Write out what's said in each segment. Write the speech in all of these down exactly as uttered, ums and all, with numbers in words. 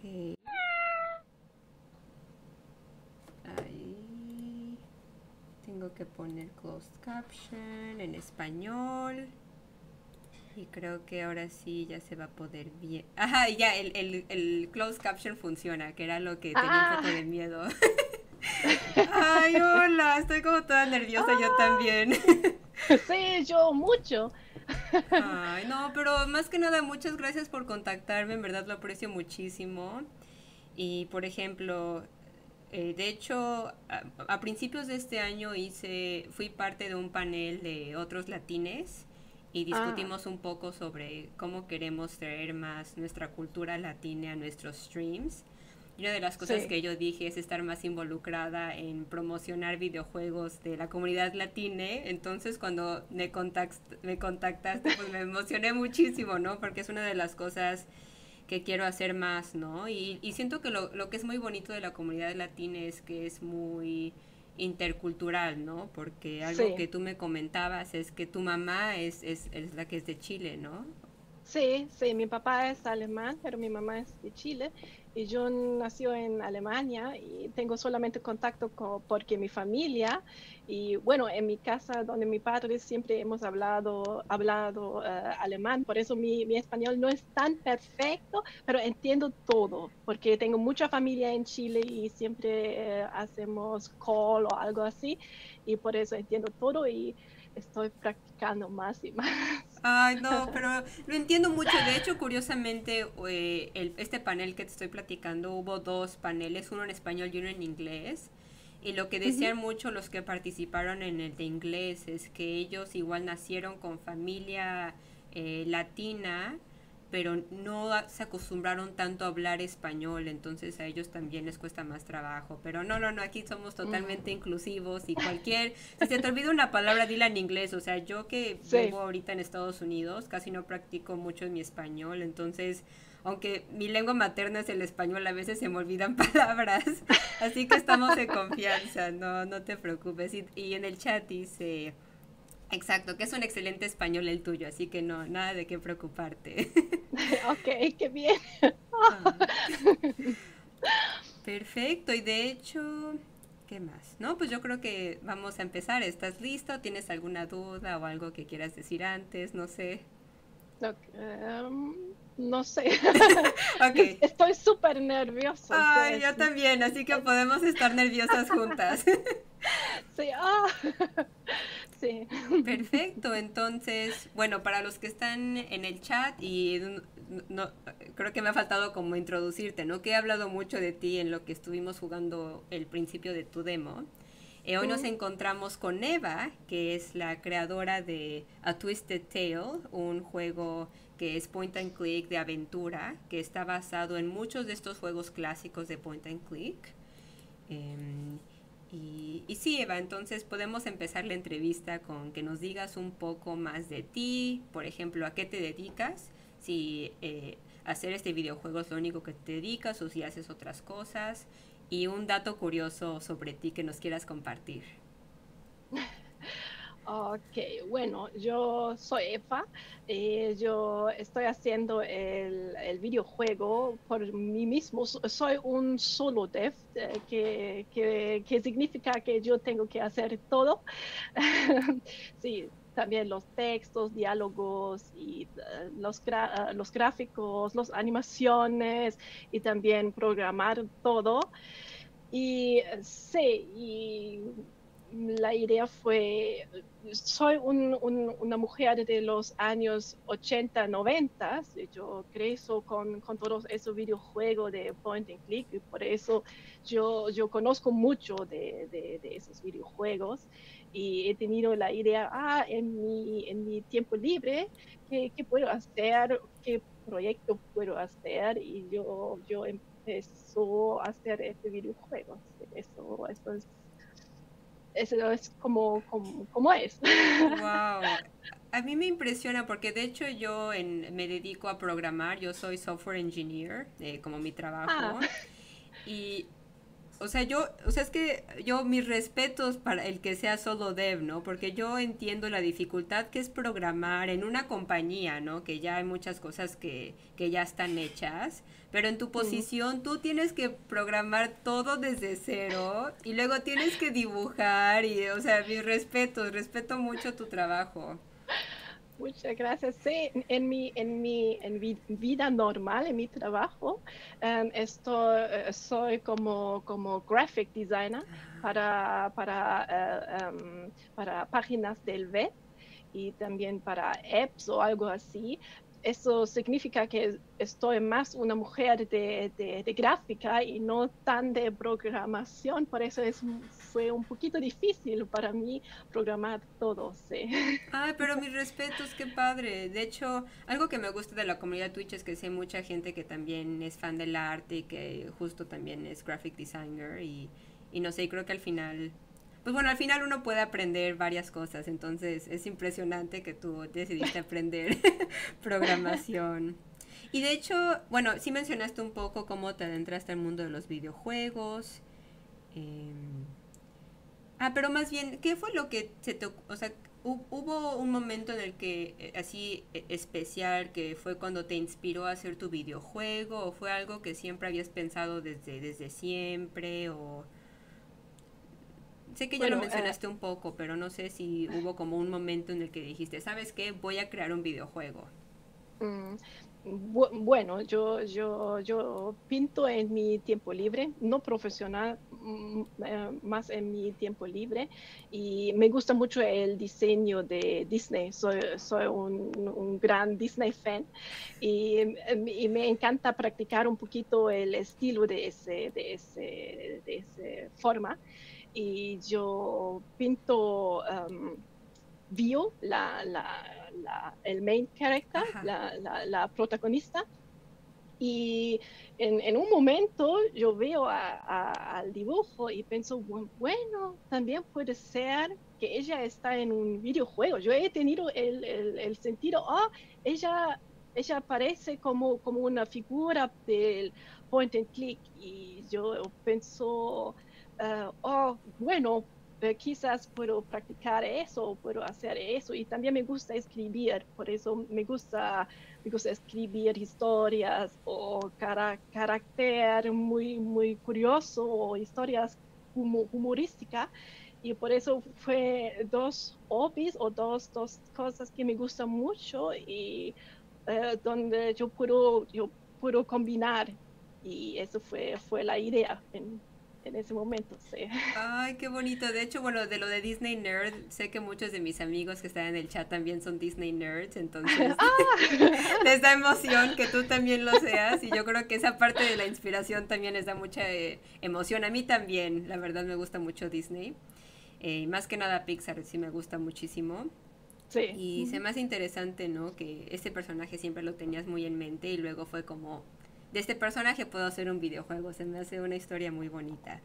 Ahí tengo que poner closed caption en español. Y creo que ahora sí ya se va a poder bien. Ajá, ya, el, el, el closed caption funciona, que era lo que tenía un poco Ah, de miedo. Ay, hola, estoy como toda nerviosa yo ah, también. sí, yo mucho. Ay, no, pero más que nada, muchas gracias por contactarme, en verdad lo aprecio muchísimo. Y por ejemplo, eh, de hecho, a, a principios de este año hice, fui parte de un panel de otros latines y Ah, discutimos un poco sobre cómo queremos traer más nuestra cultura latina a nuestros streams. Y una de las cosas sí. que yo dije es estar más involucrada en promocionar videojuegos de la comunidad latina. Entonces cuando me, contact, me contactaste, pues me emocioné muchísimo, ¿no? Porque es una de las cosas que quiero hacer más, ¿no? Y, y siento que lo, lo que es muy bonito de la comunidad latina es que es muy intercultural, ¿no? Porque algo Sí, que tú me comentabas es que tu mamá es, es, es la que es de Chile, ¿no? sí, sí, mi papá es alemán, pero mi mamá es de Chile y yo nací en Alemania y tengo solamente contacto con, porque mi familia y bueno, en mi casa donde mi padre siempre hemos hablado, hablado eh, alemán, por eso mi, mi español no es tan perfecto, pero entiendo todo, porque tengo mucha familia en Chile y siempre eh, hacemos call o algo así y por eso entiendo todo y estoy practicando más y más. Ay, no, pero lo entiendo mucho. De hecho, curiosamente, eh, el, este panel que te estoy platicando, hubo dos paneles, uno en español y uno en inglés. Y lo que Ujú. decían mucho los que participaron en el de inglés es que ellos igual nacieron con familia eh, latina, pero no se acostumbraron tanto a hablar español, entonces a ellos también les cuesta más trabajo. Pero no, no, no, aquí somos totalmente Mm, inclusivos y cualquier, si se te olvida una palabra, dila en inglés. O sea, yo que sí, vivo ahorita en Estados Unidos, casi no practico mucho en mi español, entonces aunque mi lengua materna es el español, a veces se me olvidan palabras, así que estamos en confianza, no, no te preocupes. Y, y en el chat dice, exacto, que es un excelente español el tuyo, así que no, nada de qué preocuparte. ok, qué bien. Ah, perfecto, y de hecho, ¿qué más? No, pues yo creo que vamos a empezar. ¿Estás listo? ¿Tienes alguna duda o algo que quieras decir antes? No sé. Ok, em, no sé. Ok. Estoy súper nervioso. Ay, Es, yo también, así que es- podemos estar nerviosas juntas. sí, ah, sí. Perfecto, entonces, bueno, para los que están en el chat y no, no, creo que me ha faltado como introducirte, ¿no? Que he hablado mucho de ti en lo que estuvimos jugando el principio de tu demo. Eh, hoy nos Mm, encontramos con Eva, que es la creadora de A Twisted Tale, un juego que es point and click de aventura, que está basado en muchos de estos juegos clásicos de point and click. Eh, y, y sí, Eva, entonces podemos empezar la entrevista con que nos digas un poco más de ti, por ejemplo, a qué te dedicas, si eh, hacer este videojuego es lo único que te dedicas o si haces otras cosas, y un dato curioso sobre ti que nos quieras compartir. ok, bueno, yo soy Eva. Eh, yo estoy haciendo el, el videojuego por mí mismo. So- Soy un solo dev, eh, que, que, que significa que yo tengo que hacer todo. Sí, también los textos, diálogos y eh, los, gra- los gráficos, las animaciones y también programar todo. Y eh, sí, y la idea fue, soy un- un- una mujer de los años ochenta noventa, yo crecí con, con todos esos videojuegos de point and click y por eso yo, yo conozco mucho de, de, de esos videojuegos y he tenido la idea, ah, en mi, en mi tiempo libre, ¿qué, qué puedo hacer? ¿Qué proyecto puedo hacer? Y yo, yo empezó a hacer este videojuego. Eso, eso es, eso es como, como, como es. Wow. A mí me impresiona porque de hecho yo en, me dedico a programar, yo soy software engineer, eh, como mi Ah, trabajo, y o sea, yo, o sea, es que yo mis respetos para el que sea solo dev, ¿no? Porque yo entiendo la dificultad que es programar en una compañía, ¿no? Que ya hay muchas cosas que, que ya están hechas, pero en tu Mm. posición tú tienes que programar todo desde cero y luego tienes que dibujar y, o sea, mis respetos, respeto mucho tu trabajo. Muchas gracias. Sí, en en mi, en mi, en mi vida normal, en mi trabajo, em, estoy, eh, soy como, como graphic designer para, para, eh, em, para páginas del web y también para apps o algo así. Eso significa que estoy más una mujer de, de, de gráfica y no tan de programación, por eso es, fue un poquito difícil para mí programar todo, sí. Ay, pero mis respetos, qué padre. De hecho, algo que me gusta de la comunidad Twitch es que sé mucha gente que también es fan del arte y que justo también es graphic designer y, y no sé, y creo que al final, pues bueno, al final uno puede aprender varias cosas, entonces es impresionante que tú decidiste aprender programación. Y de hecho, bueno, sí mencionaste un poco cómo te adentraste al mundo de los videojuegos. em, Ah, pero más bien, ¿qué fue lo que se te... O sea, hu- hubo un momento en el que, eh, así eh, especial, que fue cuando te inspiró a hacer tu videojuego, o fue algo que siempre habías pensado desde, desde siempre, o... Sé que ya lo Bueno, eh, mencionaste un poco, pero no sé si hubo como un momento en el que dijiste, ¿sabes qué? Voy a crear un videojuego. Mm, bu- bueno, yo, yo, yo pinto en mi tiempo libre, no profesional, mm, eh, más en mi tiempo libre, y me gusta mucho el diseño de Disney. Soy, soy un, un gran Disney fan y, em, y me encanta practicar un poquito el estilo de ese, de ese, de ese forma. Y yo pinto. Um, vio la, la, la, el main character, Ajá. la, la, la protagonista, y en, en, un momento yo veo a, a, al dibujo y pienso, bueno, también puede ser que ella está en un videojuego. Yo he tenido el, el, el sentido, oh, ella, ella parece como, como una figura del point and click y yo pienso, uh, oh, bueno, eh, quizás puedo practicar eso, puedo hacer eso y también me gusta escribir, por eso me gusta me gusta escribir historias o cara, carácter muy, muy curioso o historias humo, humorísticas. Y por eso fue dos hobbies o dos, dos cosas que me gustan mucho y eh, donde yo puedo, yo puedo combinar. Y eso fue, fue la idea en, en ese momento. Sí. Ay, qué bonito. De hecho, bueno, de lo de Disney Nerd, sé que muchos de mis amigos que están en el chat también son Disney Nerds, entonces ah, les da emoción que tú también lo seas y yo creo que esa parte de la inspiración también les da mucha eh, emoción. A mí también, la verdad me gusta mucho Disney. Eh, y más que nada Pixar sí me gusta muchísimo. sí. Y se me hace interesante, ¿no? Que este personaje siempre lo tenías muy en mente y luego fue como, de este personaje puedo hacer un videojuego. Se me hace una historia muy bonita.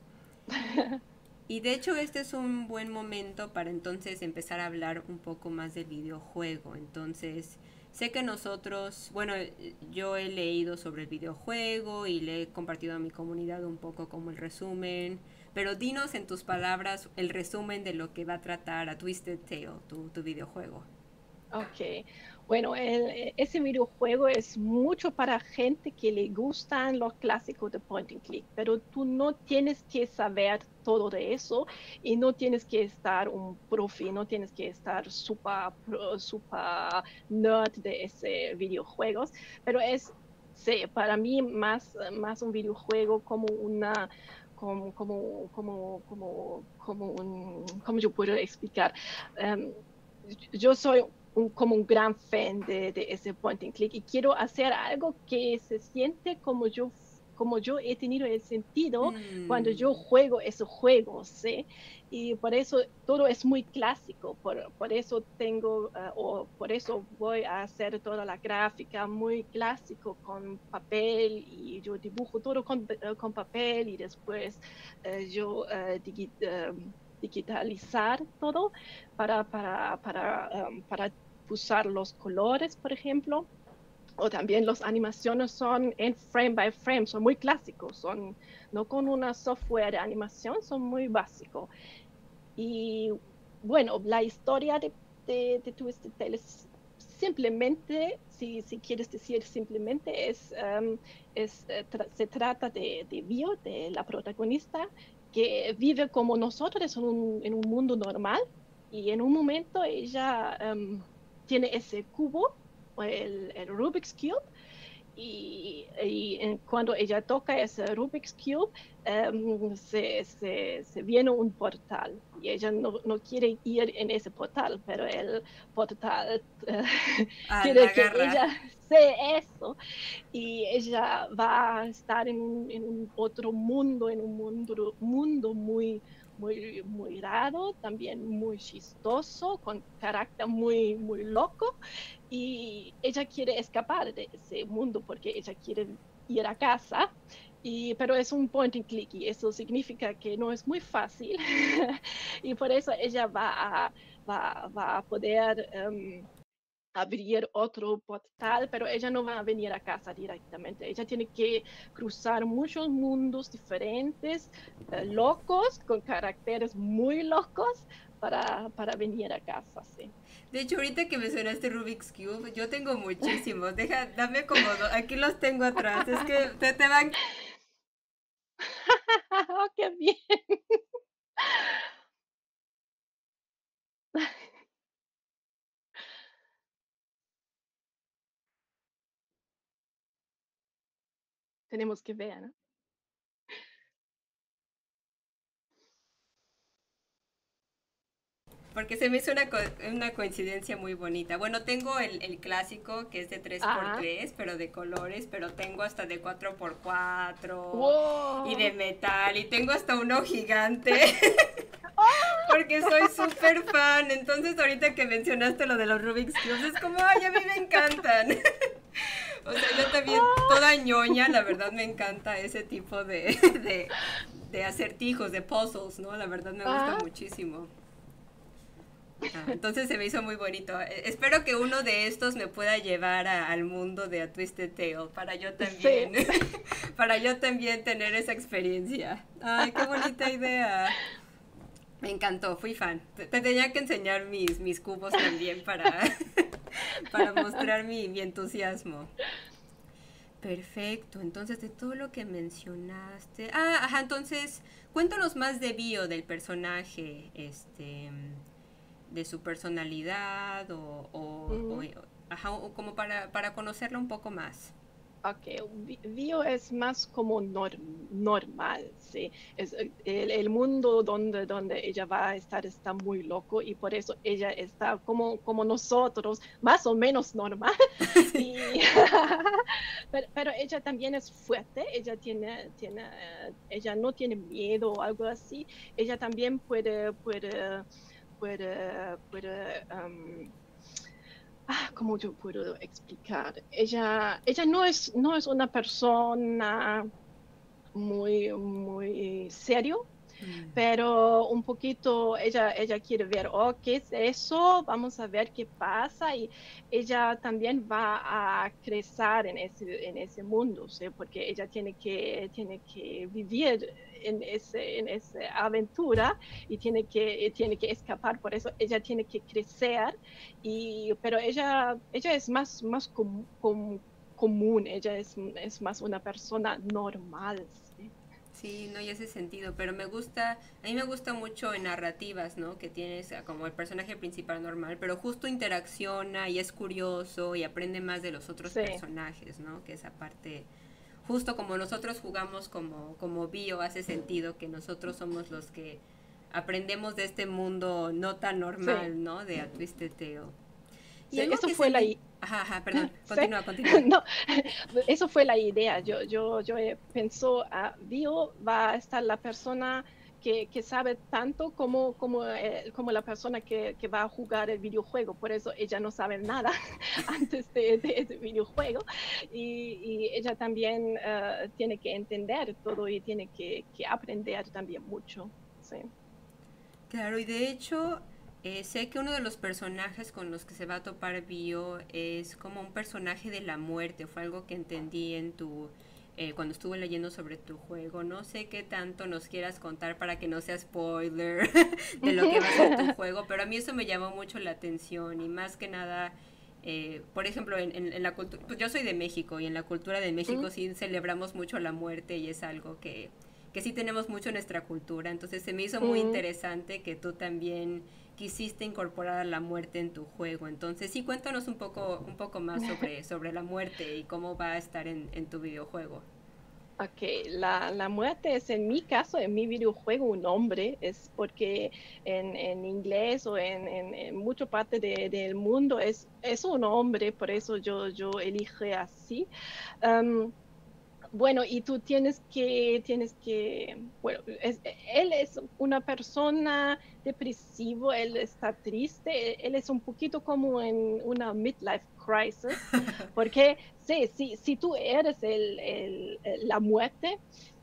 Y de hecho este es un buen momento para entonces empezar a hablar un poco más del videojuego. Entonces, sé que nosotros, bueno, yo he leído sobre el videojuego y le he compartido a mi comunidad un poco como el resumen, pero dinos en tus palabras el resumen de lo que va a tratar a Twisted Tale, tu, tu videojuego. Ok, bueno, el- e- ese videojuego es mucho para gente que le gustan los clásicos de point and click, pero tú no tienes que saber todo de eso y no tienes que estar un profe, no tienes que estar super, pro- super nerd de ese videojuegos, pero es, sí, para mí más, más un videojuego como una, como, como, como, como, como un, ¿cómo yo puedo explicar? Um, yo soy un, como un gran fan de, de, ese point and click y quiero hacer algo que se siente como yo, como yo he tenido el sentido cuando Mm. yo juego esos juegos, ¿sí? Y por eso todo es muy clásico, por, por eso tengo, uh, o por eso voy a hacer toda la gráfica muy clásico con papel y yo dibujo todo con, uh, con papel y después uh, yo uh, digi, uh, digitalizar todo para, para, para, um, para usar los colores, por ejemplo, O también las animaciones son en frame by frame, son muy clásicos, son no con una software de animación, son muy básicos. Y bueno, la historia de, de, de Twisted Tale es simplemente, si, si quieres decir simplemente, es, um, es, eh, tra se trata de, de Bio, de la protagonista, que vive como nosotros en un, en un mundo normal y en un momento ella um, tiene ese cubo, el, el Rubik's Cube, y, y en, cuando ella toca ese Rubik's Cube, um, se, se, se, viene un portal y ella no, no, quiere ir en ese portal, pero el portal uh, Ah, la quiere que agarra. ella sea eso y ella va a estar en un, en un otro mundo, en un mundo, mundo muy, muy, muy raro, también muy chistoso, con carácter muy, muy loco, y ella quiere escapar de ese mundo porque ella quiere ir a casa, y, pero es un point and click y eso significa que no es muy fácil y por eso ella va a, va, va a poder um, abrir otro portal, pero ella no va a venir a casa directamente. Ella tiene que cruzar muchos mundos diferentes, eh, locos, con caracteres muy locos, para, para venir a casa, sí. De hecho, ahorita que mencionaste Rubik's Cube, yo tengo muchísimos. Deja, dame como dos. Aquí los tengo atrás. Es que te, te van. Oh, ¡qué bien! Tenemos que ver, ¿no? Porque se me hizo una, co una coincidencia muy bonita. Bueno, tengo el, el clásico que es de tres por Ah, tres, pero de colores, pero tengo hasta de cuatro por cuatro y de wow. metal, y tengo hasta uno gigante. ¡Oh! Porque soy súper fan. Entonces, ahorita que mencionaste lo de los Rubik's Cubes, es como, ay, a mí me encantan. O sea, yo también, ¡Oh! toda ñoña, la verdad me encanta ese tipo de, de, de acertijos, de puzzles, ¿no? La verdad me gusta Ah, muchísimo. Ah, entonces se me hizo muy bonito. Eh, Espero que uno de estos me pueda llevar a- al mundo de A Twisted Tale para yo sí. también, para yo también tener esa experiencia. Ay, qué bonita idea. Me encantó, fui fan. Te, te tenía que enseñar mis, mis cubos también para, para mostrar mi, mi entusiasmo. Perfecto, entonces de todo lo que mencionaste. Ah, ajá, entonces cuéntanos más de bio del personaje, este, de su personalidad o, o, o- Mm. ajá, o como para, para conocerlo un poco más. Ok, vi- Bio es más como nor- normal, ¿sí? Es, eh, el, el mundo donde, donde ella va a estar está muy loco y por eso ella está como, como nosotros, más o menos normal. Y, pero, pero ella también es fuerte, ella, tiene, tiene, eh, ella no tiene miedo o algo así. Ella también puede, puede, puede, puede um, ah, ¿cómo yo puedo explicar? Ella, ella no es, no es una persona muy, muy serio, Mm. pero un poquito ella, ella quiere ver, oh, ¿qué es eso? Vamos a ver qué pasa y ella también va a crecer en ese, en ese mundo, ¿sí? Porque ella tiene que, tiene que vivir en, ese, en esa aventura y tiene que, tiene que escapar, por eso ella tiene que crecer, y, pero ella, ella es más, más com, com, común, ella es, es más una persona normal, ¿sí? Sí, no, y ese sentido, pero me gusta, a mí me gusta mucho en narrativas, ¿no? Que tienes a- como el personaje principal normal, pero justo interacciona y es curioso y aprende más de los otros Sí. personajes, ¿no? Que esa parte, justo como nosotros jugamos como, como bio, hace sentido que nosotros somos los que aprendemos de este mundo no tan Sí, normal, ¿no? De A Twisted Tale. Y sí, algo eso que se fue la, me... i- Ajá, ajá, perdón, sí, continúa, continúa. no, eso fue la idea. Yo, yo, yo eh, pensó, ah, Dio va a estar la persona que, que sabe tanto como, como, eh, como la persona que, que va a jugar el videojuego. Por eso ella no sabe nada antes de, de ese videojuego. Y, y ella también eh, tiene que entender todo y tiene que, que aprender también mucho. Sí. Claro, y de hecho, Eh, sé que uno de los personajes con los que se va a topar Bio es como un personaje de la muerte, fue algo que entendí en tu eh, cuando estuve leyendo sobre tu juego. No sé qué tanto nos quieras contar para que no sea spoiler de lo que va a ser tu juego, pero a mí eso me llamó mucho la atención y más que nada, eh, por ejemplo, en, en, en la cultura, pues yo soy de México y en la cultura de Mm, México sí celebramos mucho la muerte y es algo que, que sí tenemos mucho en nuestra cultura, entonces se me hizo muy mm. interesante que tú también quisiste incorporar a la muerte en tu juego. Entonces, sí, cuéntanos un poco, un poco más sobre, sobre la muerte y cómo va a estar en, en tu videojuego. Ok, la, la muerte es en mi caso, en mi videojuego, un hombre, es porque en, en inglés o en, en, en mucha parte de- del mundo es, es un hombre, por eso yo, yo elige así. Um, Bueno, y tú tienes que, tienes que, bueno, es- él es una persona depresivo, él está triste, él es un poquito como en una midlife crisis, porque sí, sí, si tú eres el, el- la muerte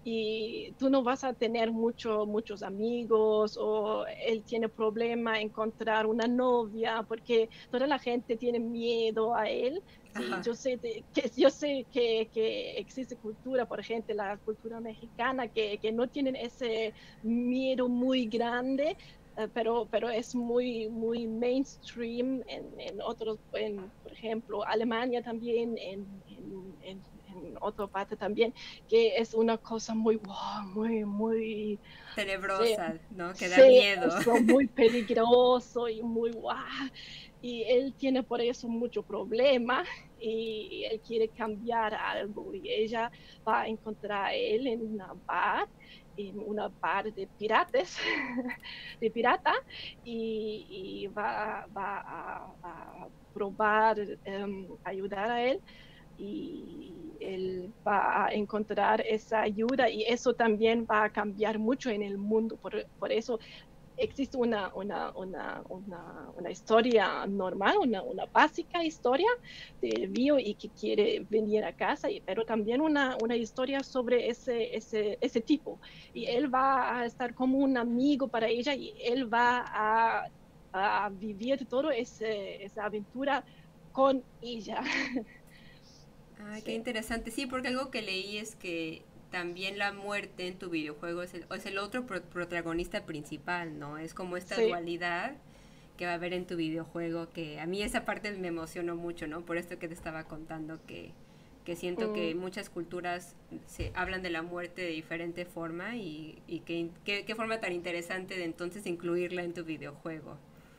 y tú no vas a tener mucho, muchos amigos o él tiene problema encontrar una novia porque toda la gente tiene miedo a él. Sí, Ajá. yo sé, de, que, yo sé que, que, existe cultura, por ejemplo, la cultura mexicana, que, que no tienen ese miedo muy grande, uh, pero, pero es muy, muy mainstream en, en otros, en, por ejemplo, Alemania también, en, en, en, en otra parte también, que es una cosa muy, wow, muy, muy, sí, Tenebrosa, ¿no? Que da sí, miedo. eso, muy peligroso y muy guau. Y él tiene por eso mucho problema y él quiere cambiar algo y ella va a encontrar a él en una bar, en una bar de piratas, de pirata, y, y va, va a, a, probar um, ayudar a él y él va a encontrar esa ayuda y eso también va a cambiar mucho en el mundo. Por, por eso existe una, una, una, una, una historia normal, una, una básica historia de Bio y que quiere venir a casa, y, pero también una, una historia sobre ese, ese, ese tipo. Y él va a estar como un amigo para ella y él va a, a vivir toda esa aventura con ella. Ay, qué Sí. interesante. Sí, porque algo que leí es que también la muerte en tu videojuego es el, es el otro pro- protagonista principal, ¿no? Es como esta Sí. dualidad que va a haber en tu videojuego, que a mí esa parte me emocionó mucho, ¿no? Por esto que te estaba contando, que, que siento que Mm, muchas culturas se hablan de la muerte de diferente forma y, y que, que- qué forma tan interesante de entonces incluirla en tu videojuego.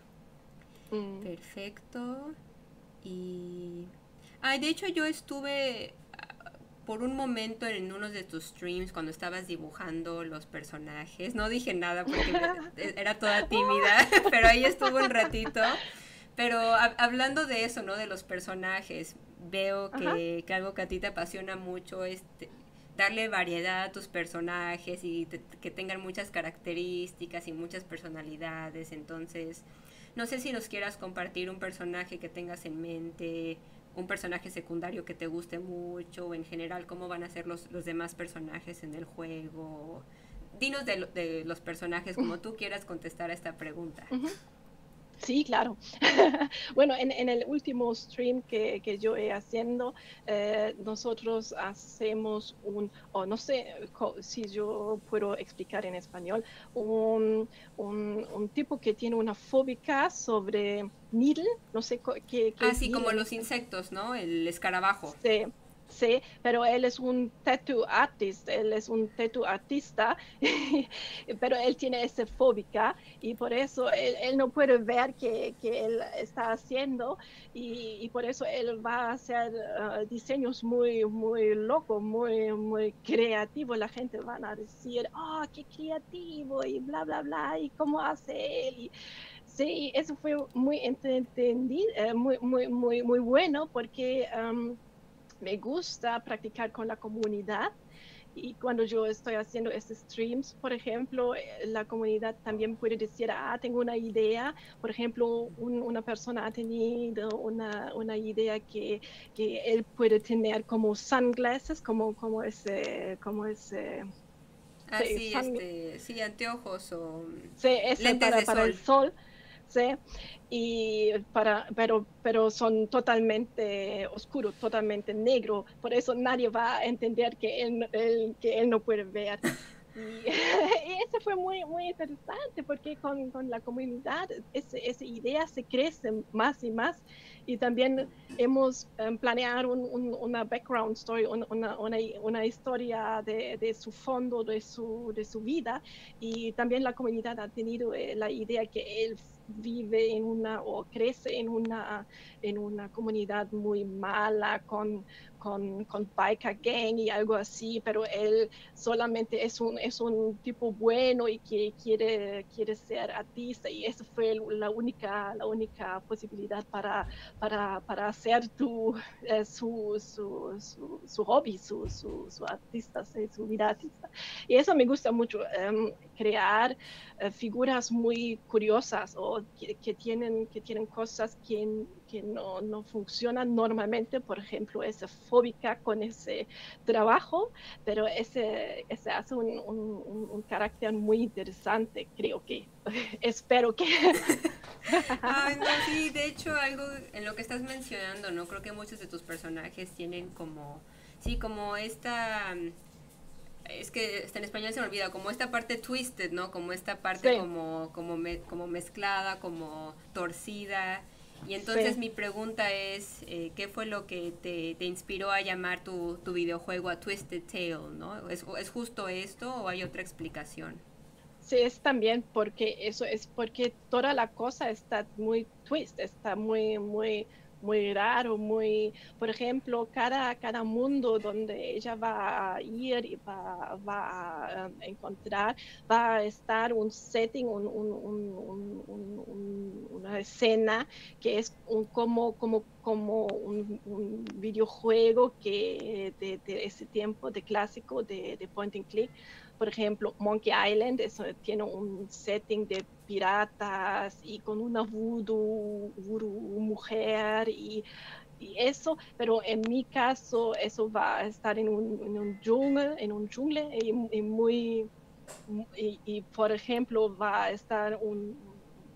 mm. Perfecto. Y... Ay, de hecho yo estuve ah, por un momento en uno de tus streams cuando estabas dibujando los personajes. No dije nada porque me- era toda tímida, pero ahí estuvo un ratito. Pero hab- hablando de eso, ¿no? De los personajes, veo Ajá. que, que algo que a ti te apasiona mucho es te- darle variedad a tus personajes y te- que tengan muchas características y muchas personalidades. Entonces, no sé si nos quieras compartir un personaje que tengas en mente, un personaje secundario que te guste mucho, o en general cómo van a ser los, los demás personajes en el juego. Dinos de, lo- de los personajes como tú quieras contestar a esta pregunta. Ujú. Sí, claro. Bueno, en, en el último stream que, que yo he haciendo, eh, nosotros hacemos un, o no sé co- si yo puedo explicar en español, un, un, un tipo que tiene una fóbica sobre needle, no sé co- qué, qué es Así needle como en los español. insectos, ¿no? El escarabajo. Sí, sí, pero él es un tattoo artist, él es un tattoo artista, pero él tiene esa fóbica y por eso él, él no puede ver que, que él está haciendo y, y por eso él va a hacer uh, diseños muy, muy locos, muy, muy creativos. La gente va a decir, oh, qué creativo y bla, bla, bla, y cómo hace él. Y, sí, eso fue muy entendido, eh, muy, muy, muy, muy bueno porque... Um, me gusta practicar con la comunidad y cuando yo estoy haciendo estos streams, por ejemplo, eh, la comunidad también puede decir, ah, tengo una idea, por ejemplo, un, una persona ha tenido una, una idea que, que, él puede tener como sunglasses, como, como ese, como ese, Ah, sí, sí, sun, este, sí, anteojos o mm, sí, ese lentes para, de para el sol. sol. ¿sí? Y para, pero, pero son totalmente oscuros, totalmente negros, por eso nadie va a entender que él, él- que él no puede ver. Y, y eso fue muy, muy interesante porque con, con la comunidad ese, esa idea se crece más y más y también hemos um, planeado un, un, una background story, un, una, una, una, historia de, de, su fondo, de su, de su vida y también la comunidad ha tenido eh, la idea que él vive en una o crece en una, en una comunidad muy mala con, con, con biker gang y algo así, pero él solamente es un, es un tipo bueno y que quiere, quiere ser artista y esa fue la única, la única posibilidad para, para, para hacer tu, eh, su, su, su, su, hobby, su, su, su artista, su vida artista. Y eso me gusta mucho, um, crear uh, figuras muy curiosas o que, que, tienen, que tienen cosas que, que no, no funcionan normalmente, por ejemplo, esa fóbica con ese trabajo, pero ese, ese hace un, un, un, carácter muy interesante, creo que, espero que. Ay, no, sí, de hecho algo en lo que estás mencionando, ¿no? Creo que muchos de tus personajes tienen como, sí, como esta, es que hasta en español se me olvida, como esta parte twisted, ¿no? Como esta parte Sí, como, como, me, como mezclada, como torcida. Y entonces sí. mi pregunta es, eh, ¿qué fue lo que te, te inspiró a llamar tu, tu videojuego a Twisted Tale, ¿no? ¿Es, ¿Es justo esto o hay otra explicación? Sí, es también porque eso es porque toda la cosa está muy twist, está muy, muy, muy raro, muy, por ejemplo, cada, cada mundo donde ella va a ir y va, va a um, encontrar, va a estar un setting, un, un, un, un, una escena que es un, como, como, como un, un videojuego que de, de, ese tiempo de clásico de, de point and click. Por ejemplo, Monkey Island eso, tiene un setting de piratas y con una voodoo, voodoo mujer y, y, eso, pero en mi caso eso va a estar en un, en un jungle, en un jungle y, y muy, y, y, por ejemplo va a estar un,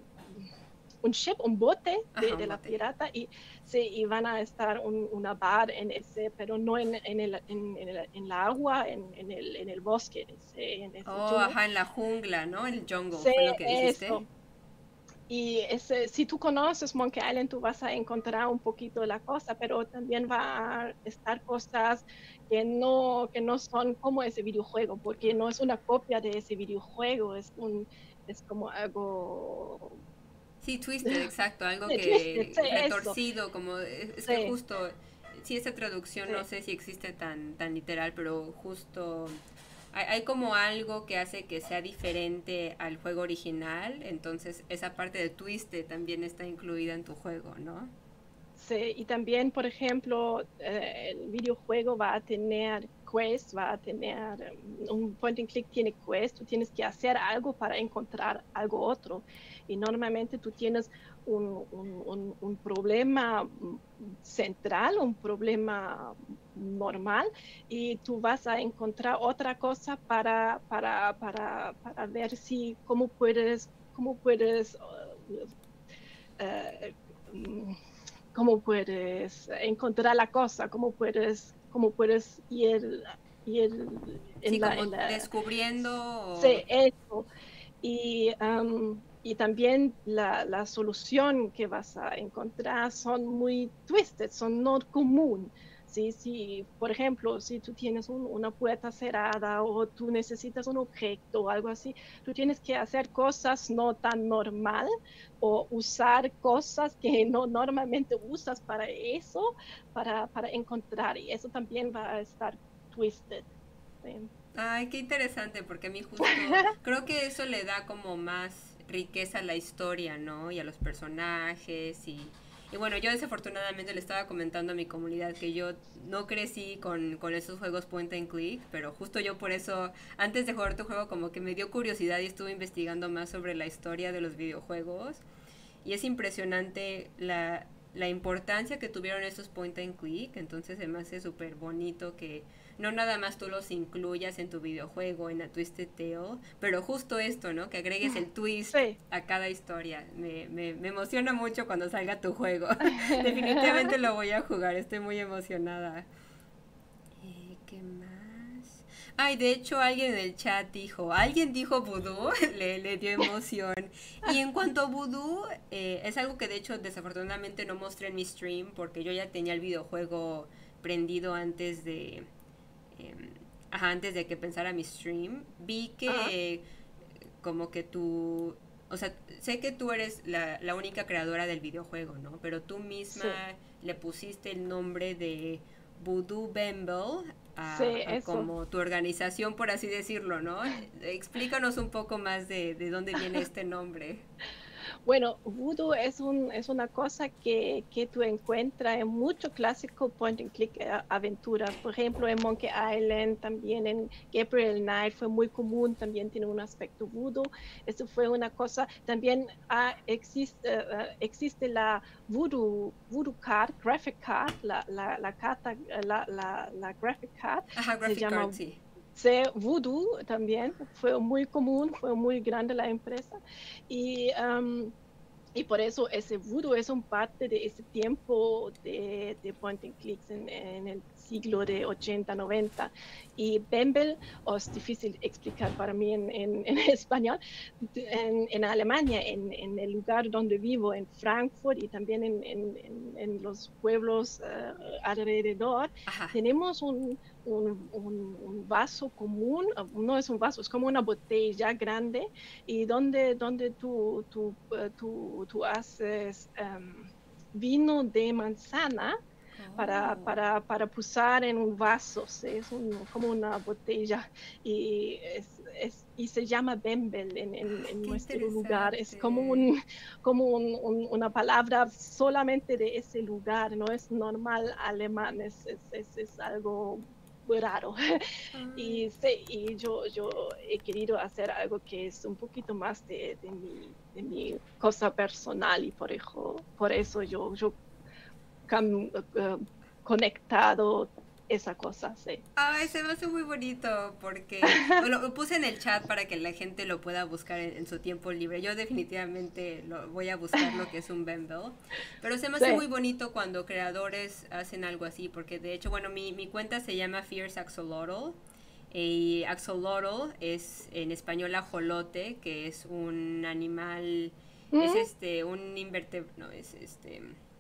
un ship, un bote Ajá, de, un de la bote. pirata y, sí, y van a estar un, una bar en ese, pero no en, en, el, en, en, el, en la agua, en, en, el, en el bosque, en ese, en ese Oh, jungle. ajá, en la jungla, ¿no? En el jungle, Sí, ¿fue lo que dijiste? eso. Y ese, si tú conoces Monkey Island, tú vas a encontrar un poquito de la cosa, pero también va a estar cosas que no, que no son como ese videojuego, porque no es una copia de ese videojuego, es un, es como algo Sí, twisted, exacto, algo twisted, sí, que eso, retorcido, como es, es que sí, justo, sí, esa traducción no sí. sé si existe tan, tan literal, pero justo hay, hay como algo que hace que sea diferente al juego original, entonces esa parte de twisted también está incluida en tu juego, ¿no? Sí, y también, por ejemplo, eh, el videojuego va a tener quest, va a tener um, un point and click tiene quest, tú tienes que hacer algo para encontrar algo otro. Y normalmente tú tienes un, un, un, un problema mm, central, un problema normal, y tú vas a encontrar otra cosa para, para, para, para ver si cómo puedes, cómo puedes uh, uh, cómo puedes encontrar la cosa, cómo puedes, cómo puedes ir, ir Sí, en la, como en la, descubriendo o... sí, eso. Y, um, y también la, la, solución que vas a encontrar son muy twisted, son no común. ¿Sí? Si, por ejemplo, si tú tienes un, una puerta cerrada o tú necesitas un objeto o algo así, tú tienes que hacer cosas no tan normal o usar cosas que no normalmente usas para eso, para, para encontrar. Y eso también va a estar twisted. ¿Sí? Ay, qué interesante, porque a mí justo creo que eso le da como más riqueza a la historia, ¿no? Y a los personajes y... Y bueno, yo desafortunadamente le estaba comentando a mi comunidad que yo no crecí con, con esos juegos point and click, pero justo yo por eso, antes de jugar tu juego, como que me dio curiosidad y estuve investigando más sobre la historia de los videojuegos. Y es impresionante la, la importancia que tuvieron esos point and click, entonces se me hace súper bonito que no nada más tú los incluyas en tu videojuego, en A Twisted Tale, pero justo esto, ¿no? Que agregues el twist Sí. a cada historia. Me, me, me emociona mucho cuando salga tu juego. Definitivamente lo voy a jugar, estoy muy emocionada. Eh, ¿Qué más? Ay, de hecho alguien en el chat dijo, alguien dijo vudú, le, le dio emoción. Y en cuanto a vudú, eh, es algo que de hecho desafortunadamente no mostré en mi stream porque yo ya tenía el videojuego prendido antes de... eh, ajá, antes de que pensara mi stream. Vi que Ajá. eh, como que tú... O sea, sé que tú eres la, la única creadora del videojuego, ¿no? Pero tú misma Sí, le pusiste el nombre de Voodoo Bemble sí, a, a eso. como tu organización, por así decirlo, ¿no? Explícanos un poco más de, de dónde viene este nombre. Bueno, Voodoo es, un, es una cosa que, que tú encuentras en muchos clásicos point and click eh, aventuras. Por ejemplo, en Monkey Island, también en Gabriel Knight fue muy común, también tiene un aspecto voodoo. Eso fue una cosa. También ah, existe, uh, existe la Voodoo, Voodoo Card, Graphic Card, la, la, la carta, la, la, la Graphic Card, Ajá, se Graphic Card, llama sí. C Voodoo también, fue muy común, fue muy grande la empresa. Y um, y por eso ese voodoo es un parte de ese tiempo de, de point and clicks en, en, el siglo de ochenta, noventa. Y Bembel, oh, es difícil explicar para mí en, en, en español, en, en Alemania, en, en, el lugar donde vivo, en Frankfurt y también en, en, en los pueblos uh, alrededor, Ajá. tenemos un, un, un, un vaso común, no es un vaso, es como una botella grande y donde, donde tú, tú, tú, tú haces um, vino de manzana para, Oh, para, para pusar en un vaso, ¿sí? Es un, como una botella y, es, es, y se llama Bembel en, en, en qué nuestro lugar. Es como, interesante. un, como un, un, una palabra solamente de ese lugar, no es normal alemán, es, es, es, es algo muy raro. Ay, Y, sí, y yo, yo he querido hacer algo que es un poquito más de, de, mi, de mi cosa personal y por eso, por eso yo, yo cam, uh, conectado esa cosa, sí. Ay, se me hace muy bonito porque bueno, lo puse en el chat para que la gente lo pueda buscar en, en su tiempo libre. Yo definitivamente lo voy a buscar lo que es un Bembel. Pero se me hace Sí. muy bonito cuando creadores hacen algo así, porque de hecho, bueno, mi, mi cuenta se llama Fierce Axolotl. Y Axolotl es en español ajolote, que es un animal, es Mm. este, un invertebrado, no, es este...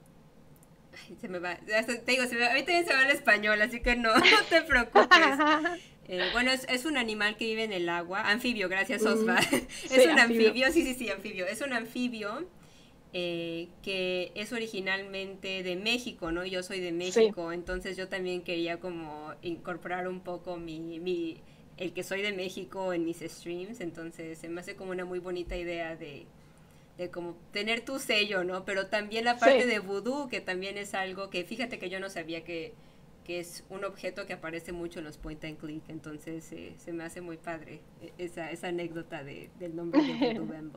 Ay, se me va, hasta te digo, se me, a mí también se va el español, así que no, no te preocupes. Eh, bueno, es, es un animal que vive en el agua, anfibio, gracias Osva. Mm. Es Sí, un anfibio. anfibio, sí, sí, sí, anfibio. Es un anfibio eh, que es originalmente de México, ¿no? Yo soy de Sí, México, entonces yo también quería como incorporar un poco mi, mi, el que soy de México en mis streams, entonces se me hace como una muy bonita idea de de como tener tu sello, ¿no? Pero también la parte sí. de vudú, que también es algo que, fíjate que yo no sabía que, que es un objeto que aparece mucho en los point and click, entonces eh, se me hace muy padre esa, esa anécdota de, del nombre de Voodoo Bemble.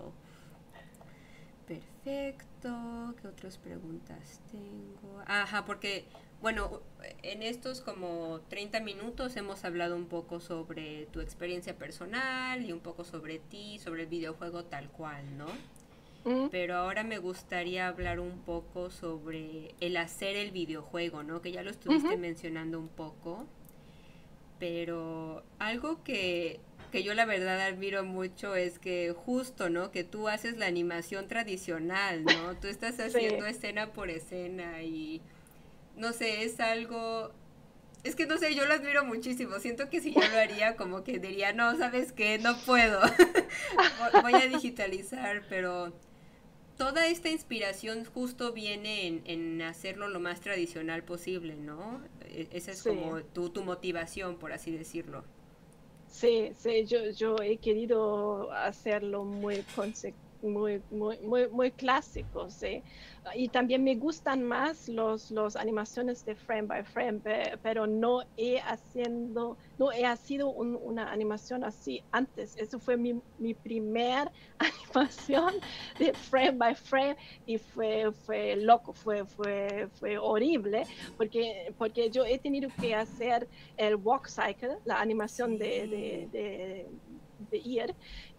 Perfecto, ¿qué otras preguntas tengo? Ajá, porque, bueno, en estos como treinta minutos hemos hablado un poco sobre tu experiencia personal y un poco sobre ti, sobre el videojuego tal cual, ¿no? Mm. Pero ahora me gustaría hablar un poco sobre el hacer el videojuego, ¿no? Que ya lo estuviste Uh-huh. mencionando un poco, pero algo que, que yo la verdad admiro mucho es que justo, ¿no? Que tú haces la animación tradicional, ¿no? Tú estás haciendo Sí. escena por escena y no sé, es algo... Es que no sé, yo lo admiro muchísimo. Siento que si yo lo haría, como que diría, no, ¿sabes qué? No puedo. Voy a digitalizar, pero toda esta inspiración justo viene en, en hacerlo lo más tradicional posible, ¿no? E- esa es Sí. como tu, tu motivación, por así decirlo. Sí, sí, yo, yo he querido hacerlo muy consecuente, muy, muy, muy, muy clásicos, ¿sí? Y también me gustan más los, los animaciones de frame by frame, pe- pero no he haciendo, no he sido un, una animación así antes. Eso fue mi, mi primer animación de frame by frame y fue, fue loco, fue, fue, fue horrible, porque, porque yo he tenido que hacer el walk cycle, la animación de, de, Sí. de, de ir,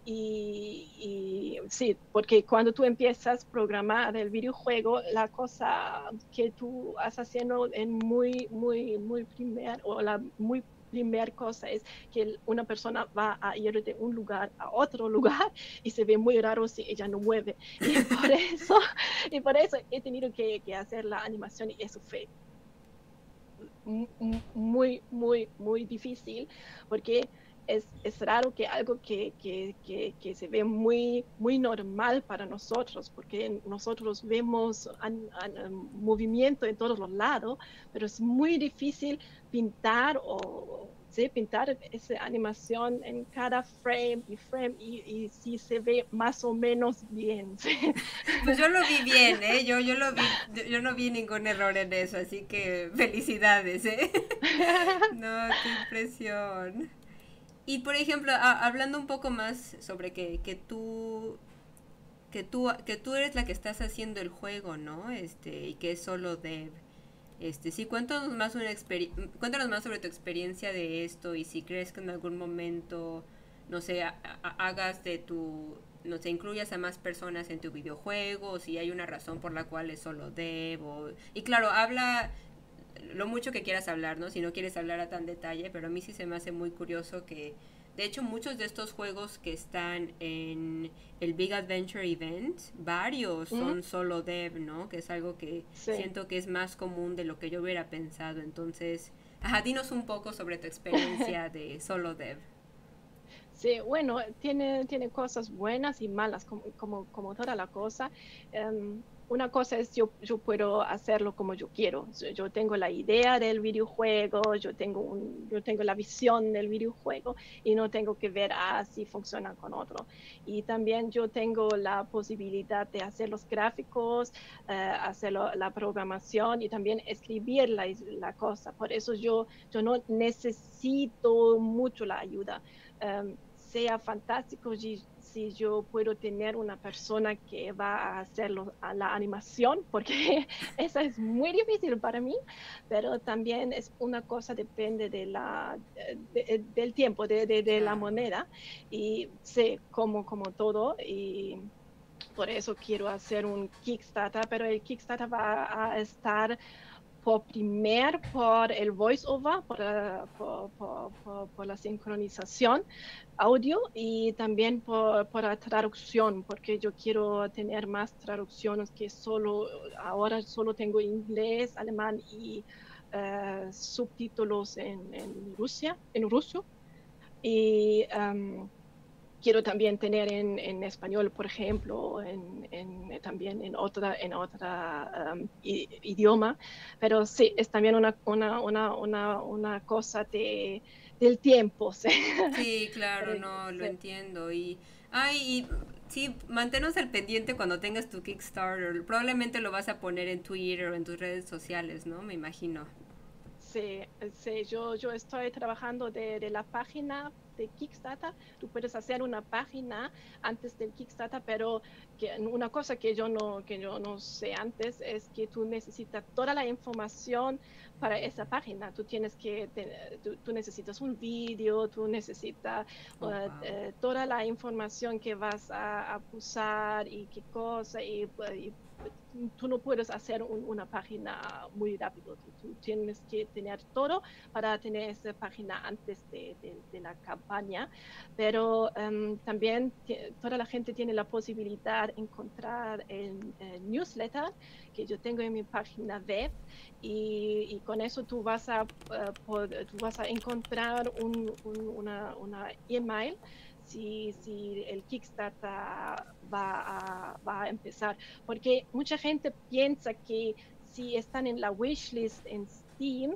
y, y, sí, porque cuando tú empiezas a programar el videojuego, la cosa que tú estás haciendo en muy, muy, muy primer, o la muy primera cosa es que una persona va a ir de un lugar a otro lugar y se ve muy raro si ella no mueve. Y por eso, y por eso he tenido que, que hacer la animación y eso fue muy, muy, muy difícil, porque es, es raro que algo que, que, que, que, se ve muy, muy normal para nosotros, porque nosotros vemos an, an, movimiento en todos los lados, pero es muy difícil pintar o ¿sí? pintar esa animación en cada frame y frame y, y si se ve más o menos bien. ¿Sí? Pues yo lo vi bien, ¿eh? Yo, yo lo vi, yo no vi ningún error en eso, así que felicidades, ¿eh? No, qué impresión. Y por ejemplo, a- hablando un poco más sobre que, que tú que tú que tú eres la que estás haciendo el juego, ¿no? Este, y que es solo dev. Este, sí, cuéntanos más una experi cuéntanos más sobre tu experiencia de esto y si crees que en algún momento, no sé, ha- ha- hagas de tu, no sé, incluyas a más personas en tu videojuego, o si hay una razón por la cual es solo dev, o... Y claro, habla lo mucho que quieras hablar, ¿no? Si no quieres hablar a tan detalle, pero a mí sí se me hace muy curioso que, de hecho, muchos de estos juegos que están en el Big Adventure Event, varios ¿Mm? son solo dev, ¿no? Que es algo que Sí. siento que es más común de lo que yo hubiera pensado. Entonces, ajá, dinos un poco sobre tu experiencia de solo dev. Sí, bueno, tiene, tiene cosas buenas y malas, como, como, como toda la cosa. Um, una cosa es yo, yo puedo hacerlo como yo quiero. Yo, yo tengo la idea del videojuego, yo tengo, un, yo tengo la visión del videojuego y no tengo que ver ah, si funciona con otro. Y también yo tengo la posibilidad de hacer los gráficos, uh, hacer lo, la programación y también escribir la, la cosa. Por eso yo, yo no necesito mucho la ayuda. Um, sea fantástico si, si, yo puedo tener una persona que va a hacer a la animación, porque esa es muy difícil para mí, pero también es una cosa, depende de la, de, del tiempo, de, de, de la Claro. moneda, y sé como, como todo, y por eso quiero hacer un Kickstarter, pero el Kickstarter va a estar por primer por el voiceover, por, uh, por, por, por, por, la sincronización audio y también por, por, la traducción, porque yo quiero tener más traducciones que solo, ahora solo tengo inglés, alemán y uh, subtítulos en, en Rusia, en ruso. Y um, quiero también tener en, en español, por ejemplo, en, en, también en otra, en otra um, idioma, pero sí, es también una, una, una, una, una cosa de, del tiempo. ¿Sí? Sí, claro, pero, no, lo sí. entiendo. Y, ay, y sí, manténnos al pendiente cuando tengas tu Kickstarter. Probablemente lo vas a poner en Twitter o en tus redes sociales, ¿no? Me imagino. Sí, sí, yo, yo estoy trabajando de, de la página de Kickstarter. Tú puedes hacer una página antes del Kickstarter, pero que una cosa que yo no, que yo no sé antes es que tú necesitas toda la información para esa página. Tú tienes que, te, tú, tú, necesitas un vídeo, tú necesitas uh, Oh, wow. uh, toda la información que vas a, a usar y qué cosa y, y tú no puedes hacer un, una página muy rápido. Tú, tú, tienes que tener todo para tener esa página antes de, de, de la campaña. Pero um, también toda la gente tiene la posibilidad de encontrar el, el newsletter que yo tengo en mi página web y, y con eso tú vas a, uh, pod, tú vas a encontrar un, un, una, una email si, si el Kickstarter va a, va a empezar, porque mucha gente piensa que si están en la wishlist en Steam,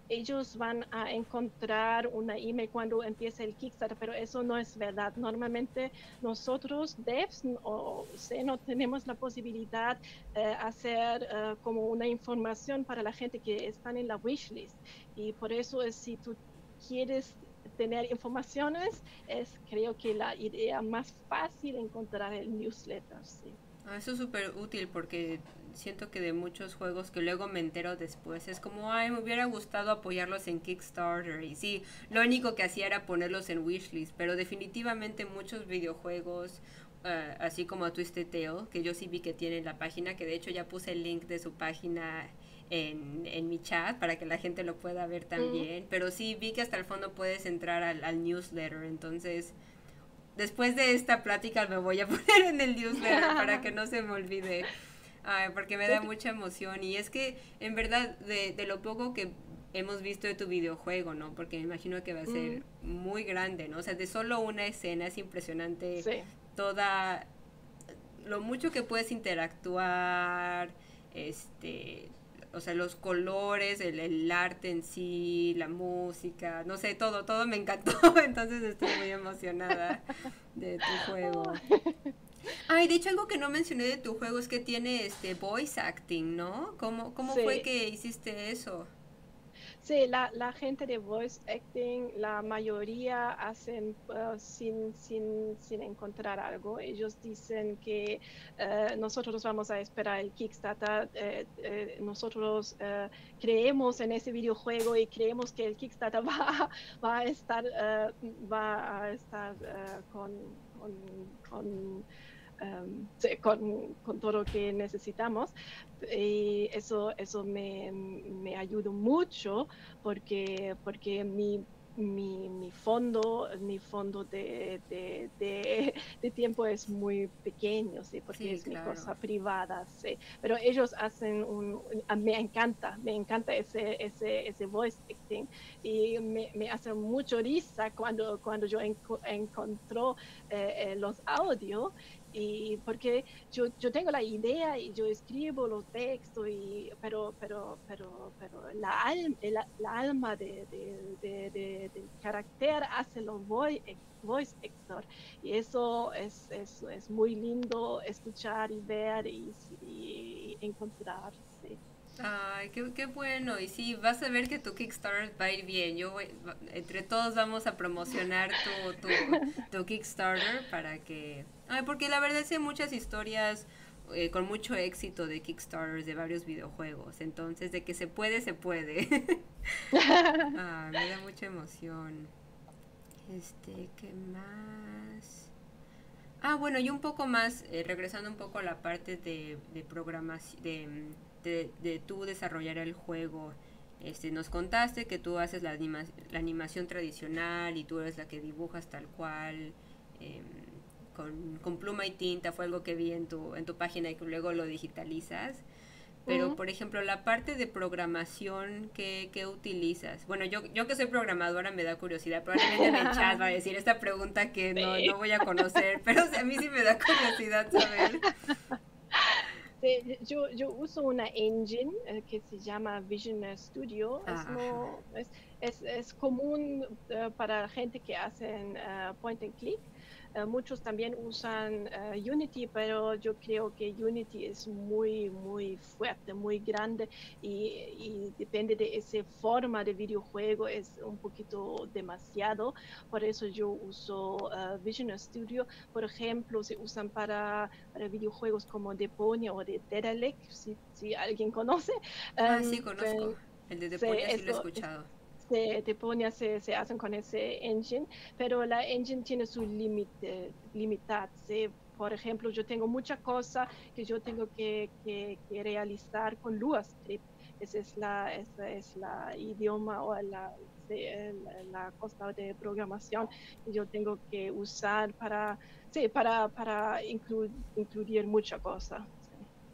ellos van a encontrar una email cuando empiece el Kickstarter, pero eso no es verdad. Normalmente nosotros, devs, o sea, no tenemos la posibilidad de eh, hacer uh, como una información para la gente que están en la wishlist. Y por eso es si tú quieres tener informaciones, es creo que la idea más fácil encontrar el newsletter, sí. Ah, eso es súper útil porque siento que de muchos juegos que luego me entero después es como, ay, me hubiera gustado apoyarlos en Kickstarter. Y sí, lo único que hacía era ponerlos en wishlist, pero definitivamente muchos videojuegos, uh, así como Twisted Tale, que yo sí vi que tiene la página, que de hecho ya puse el link de su página en, en mi chat para que la gente lo pueda ver también. Mm. Pero sí vi que hasta el fondo puedes entrar al, al newsletter, entonces después de esta plática me voy a poner en el newsletter para que no se me olvide. Ay, porque me da mucha emoción. Y es que, en verdad, de, de lo poco que hemos visto de tu videojuego, ¿no? Porque me imagino que va a ser mm. muy grande, ¿no? O sea, de solo una escena es impresionante sí. toda... lo mucho que puedes interactuar, este... o sea, los colores, el, el arte en sí, la música, no sé, todo, todo me encantó, entonces estoy muy emocionada de tu juego. Ay, de hecho algo que no mencioné de tu juego es que tiene este voice acting, ¿no? ¿Cómo, cómo sí. fue que hiciste eso? Sí, la, la gente de voice acting, la mayoría hacen uh, sin, sin, sin encontrar algo. Ellos dicen que uh, nosotros vamos a esperar el Kickstarter, eh, eh, nosotros uh, creemos en ese videojuego y creemos que el Kickstarter va, va a estar, uh, va a estar uh, con, con, con Um, sí, con, con todo lo que necesitamos. Y eso, eso me, me ayuda mucho porque, porque mi, mi, mi fondo, mi fondo de, de, de, de tiempo es muy pequeño, ¿sí? Porque sí, es claro. mi cosa privada, ¿sí? Pero ellos hacen un, me encanta, me encanta ese, ese, ese voice acting y me, me hace mucho risa cuando, cuando yo enco, encontró eh, los audios. Y porque yo, yo tengo la idea y yo escribo los textos, y, pero, pero, pero, pero la, alma, la, la alma de, de, de, de, del carácter hace los voice, voice actor. Y eso es, es, es muy lindo escuchar y ver y, y encontrar. Sí. Ay, qué, qué bueno. Y sí, vas a ver que tu Kickstarter va a ir bien. Yo voy, entre todos vamos a promocionar tu, tu, tu Kickstarter para que... Ay, porque la verdad sé muchas historias eh, con mucho éxito de Kickstarters de varios videojuegos. Entonces, de que se puede, se puede. Ah, me da mucha emoción. Este, ¿qué más? Ah, bueno, y un poco más, eh, regresando un poco a la parte de, de programación, de... De, de tú desarrollar el juego. Este, nos contaste que tú haces la, anima, la animación tradicional y tú eres la que dibujas tal cual, eh, con, con pluma y tinta, fue algo que vi en tu, en tu página y que luego lo digitalizas. Pero, uh-huh. por ejemplo, la parte de programación, ¿qué, qué utilizas? Bueno, yo, yo que soy programadora me da curiosidad, probablemente en el chat va a decir esta pregunta que sí. no, no voy a conocer, pero o sea, a mí sí me da curiosidad saber. Sí, yo, yo uso una engine eh, que se llama Vision Studio. Es, no, es, es, es común uh, para gente que hacen uh, point and click. Uh, muchos también usan uh, Unity, pero yo creo que Unity es muy, muy fuerte, muy grande y, y depende de esa forma de videojuego, es un poquito demasiado. Por eso yo uso uh, Vision Studio. Por ejemplo, se usan para, para videojuegos como Deponia o de Daedalic, si, si alguien conoce. Um, ah, sí, conozco. El de Deponia sí, sí lo he escuchado. Se, Deponia se, se hacen con ese engine, pero la engine tiene su límite, limitad. ¿Sí? Por ejemplo, yo tengo muchas cosas que yo tengo que, que, que realizar con LuaScript. Esa es la, esa es la idioma o la, la, la cosa de programación que yo tengo que usar para, sí, para, para inclu, incluir muchas cosas. Sí.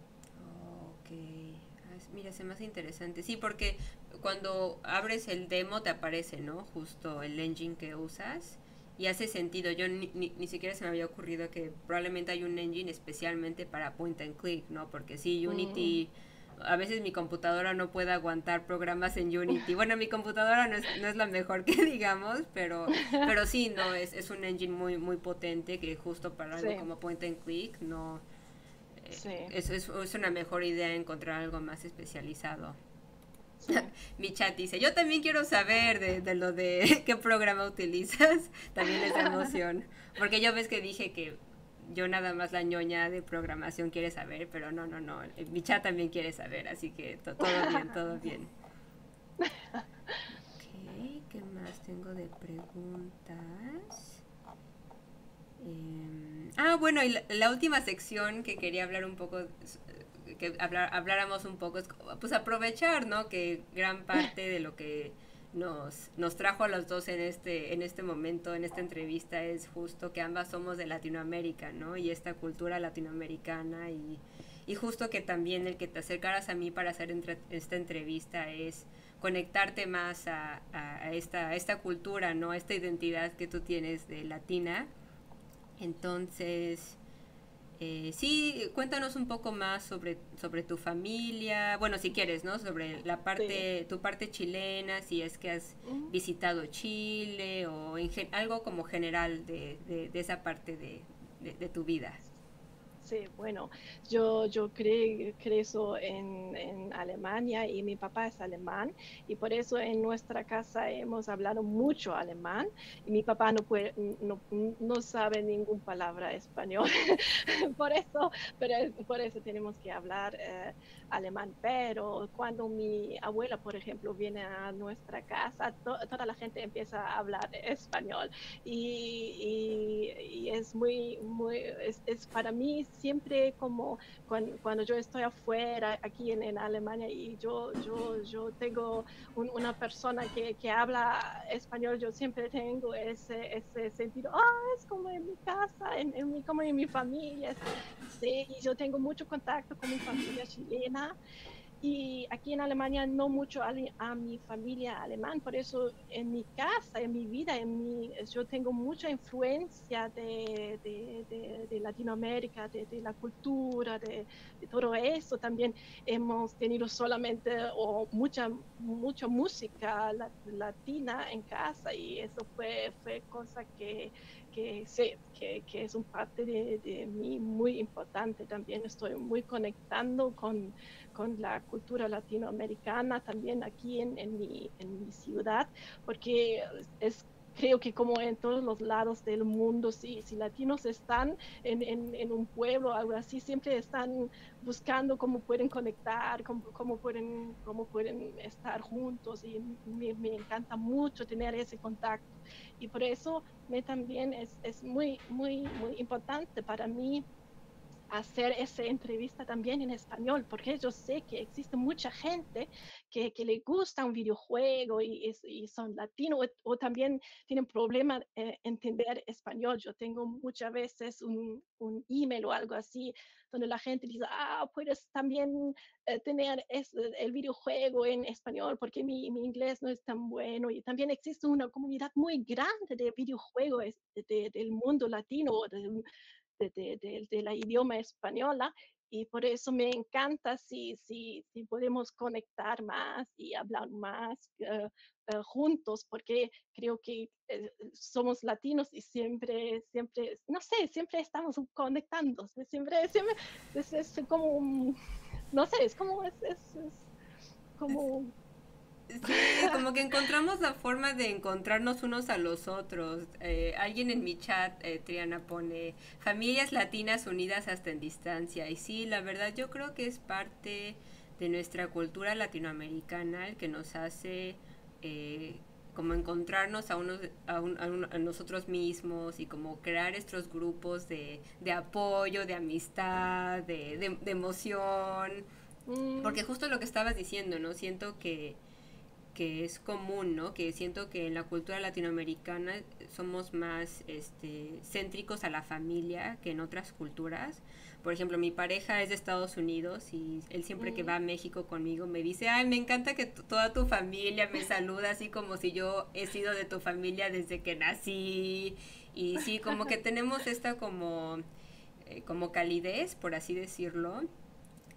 Ok, mira, se me hace interesante. Sí, porque cuando abres el demo te aparece, ¿no? Justo el engine que usas y hace sentido. Yo ni, ni, ni siquiera se me había ocurrido que probablemente hay un engine especialmente para point and click, ¿no? Porque sí, Unity, a veces mi computadora no puede aguantar programas en Unity. Bueno, mi computadora no es, no es la mejor que digamos, pero, pero sí, no, es, es un engine muy, muy potente que justo para algo Sí, como point and click, no, eh, sí, es, es, es una mejor idea encontrar algo más especializado. sí. Mi chat dice, yo también quiero saber de, de lo de qué programa utilizas. También les da emoción. Porque yo ves que dije que yo nada más la ñoña de programación quiere saber, pero no, no, no. eh, Mi chat también quiere saber, así que to- todo bien, todo bien. Ok, ¿qué más tengo de preguntas? Eh, ah, bueno, y la, la última sección que quería hablar un poco, que hablar, habláramos un poco, es pues aprovechar, ¿no? Que gran parte de lo que nos, nos trajo a los dos en este, en este momento, en esta entrevista, es justo que ambas somos de Latinoamérica, ¿no? Y esta cultura latinoamericana y, y justo que también el que te acercaras a mí para hacer entre, esta entrevista es conectarte más a, a, a, esta, a esta cultura, ¿no? A esta identidad que tú tienes de latina. Entonces, eh, sí, cuéntanos un poco más sobre, sobre tu familia, bueno, si quieres, ¿no? Sobre la Sí. parte, tu parte chilena, si es que has Mm. visitado Chile o en gen- algo como general de, de, de esa parte de, de, de tu vida. Sí, bueno, yo, yo cre crezo en, en Alemania y mi papá es alemán y por eso en nuestra casa hemos hablado mucho alemán y mi papá no puede, no, no sabe ninguna palabra español, por eso, pero por eso tenemos que hablar eh, alemán. Pero cuando mi abuela, por ejemplo, viene a nuestra casa, to toda la gente empieza a hablar español y, y, y es muy, muy, es, es, para mí siempre como cuando, cuando yo estoy afuera, aquí en, en Alemania, y yo, yo, yo tengo un, una persona que, que habla español, yo siempre tengo ese, ese sentido, ah, es como en mi casa, en, en mi, como en mi familia, es, sí, y yo tengo mucho contacto con mi familia chilena, y aquí en Alemania no mucho a, a, mi familia alemán, por eso en mi casa, en mi vida, en mi, yo tengo mucha influencia de, de, de, de Latinoamérica, de, de, la cultura, de, de, todo eso. También hemos tenido solamente o mucha, mucha música latina en casa y eso fue, fue cosa que, que sé que, que es un parte de, de mí muy importante. También estoy muy conectando con con la cultura latinoamericana también aquí en, en, mi, en mi ciudad, porque es creo que como en todos los lados del mundo, si, si latinos están en, en, en, un pueblo o algo así, siempre están buscando cómo pueden conectar, cómo, cómo, pueden, cómo pueden estar juntos y me, me encanta mucho tener ese contacto. Y por eso me también es, es muy, muy, muy importante para mí hacer esa entrevista también en español, porque yo sé que existe mucha gente que, que le gusta un videojuego y, y son latinos o, o, también tienen problema eh, entender español. Yo tengo muchas veces un, un, email o algo así donde la gente dice, ah, puedes también eh, tener es, el videojuego en español porque mi, mi, inglés no es tan bueno. Y también existe una comunidad muy grande de videojuegos de, de, del mundo latino, de, de, de, de, de la idioma española y por eso me encanta si, si, si podemos conectar más y hablar más uh, uh, juntos, porque creo que uh, somos latinos y siempre, siempre, no sé, siempre estamos conectando, siempre, siempre, es, es como, no sé, es como, es, es, es como... Sí, como que encontramos la forma de encontrarnos unos a los otros. Eh, alguien en mi chat, eh, Triana, pone familias latinas unidas hasta en distancia. Y sí, la verdad yo creo que es parte de nuestra cultura latinoamericana el que nos hace eh, como encontrarnos a, unos, a, un, a, un, a, nosotros mismos y como crear estos grupos de, de apoyo, de amistad, de, de, de emoción. Mm, Porque justo lo que estabas diciendo, ¿no? Siento que que es común, ¿no? Que siento que en la cultura latinoamericana somos más este, céntricos a la familia que en otras culturas. Por ejemplo, mi pareja es de Estados Unidos y él siempre que va mm. a México conmigo me dice, ay, me encanta que toda tu familia me saluda así como si yo he sido de tu familia desde que nací. Y sí, como que tenemos esta como, eh, como calidez, por así decirlo,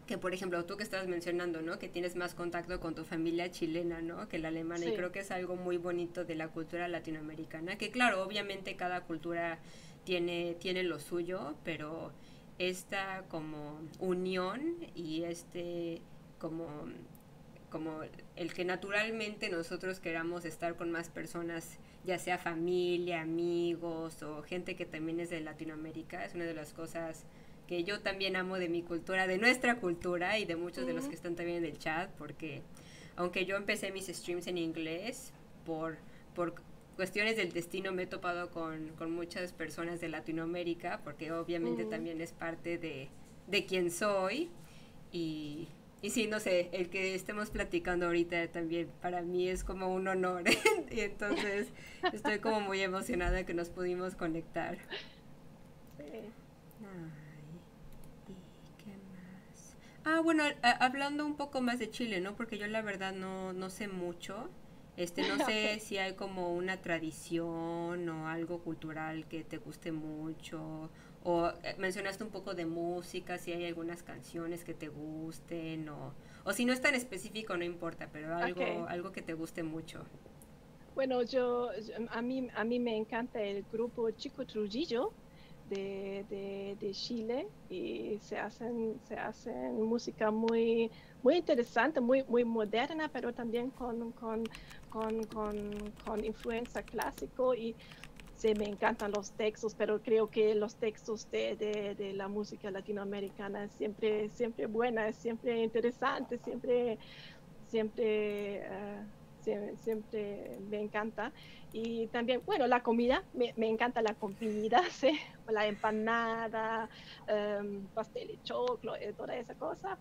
que por ejemplo tú que estabas mencionando, ¿no? Que tienes más contacto con tu familia chilena, ¿no? Que la alemana, y Sí. creo que es algo muy bonito de la cultura latinoamericana, que claro, obviamente cada cultura tiene, tiene lo suyo, pero esta como unión y este como como el que naturalmente nosotros queramos estar con más personas, ya sea familia, amigos o gente que también es de Latinoamérica, es una de las cosas que yo también amo de mi cultura, de nuestra cultura y de muchos de los Ujú. que están también en el chat, porque aunque yo empecé mis streams en inglés, por, por cuestiones del destino me he topado con, con muchas personas de Latinoamérica, porque obviamente Ujú. también es parte de, de quien soy. Y, y sí, no sé, el que estemos platicando ahorita también para mí es como un honor. Y entonces estoy como muy emocionada que nos pudimos conectar. Sí. Ay, ¿y qué más? Ah, bueno, a- hablando un poco más de Chile, ¿no? Porque yo la verdad no, no sé mucho. Este, no sé Ok. si hay como una tradición o algo cultural que te guste mucho. O eh, mencionaste un poco de música, si hay algunas canciones que te gusten o, o si no es tan específico, no importa, pero algo, Ok. algo que te guste mucho. Bueno, yo, yo- a mí, a mí me encanta el grupo Chico Trujillo de, de, de Chile y se hacen, se hacen música muy, muy interesante, muy, muy moderna, pero también con, con, con, con, con influencia clásico y sí, me encantan los textos, pero creo que los textos de, de, de la música latinoamericana es siempre, siempre buena, es siempre interesante, siempre siempre, uh, siempre, siempre, me encanta. Y también, bueno, la comida, me, me encanta la comida, ¿sí? La empanada, um, pastel de choclo, eh, toda esa cosa.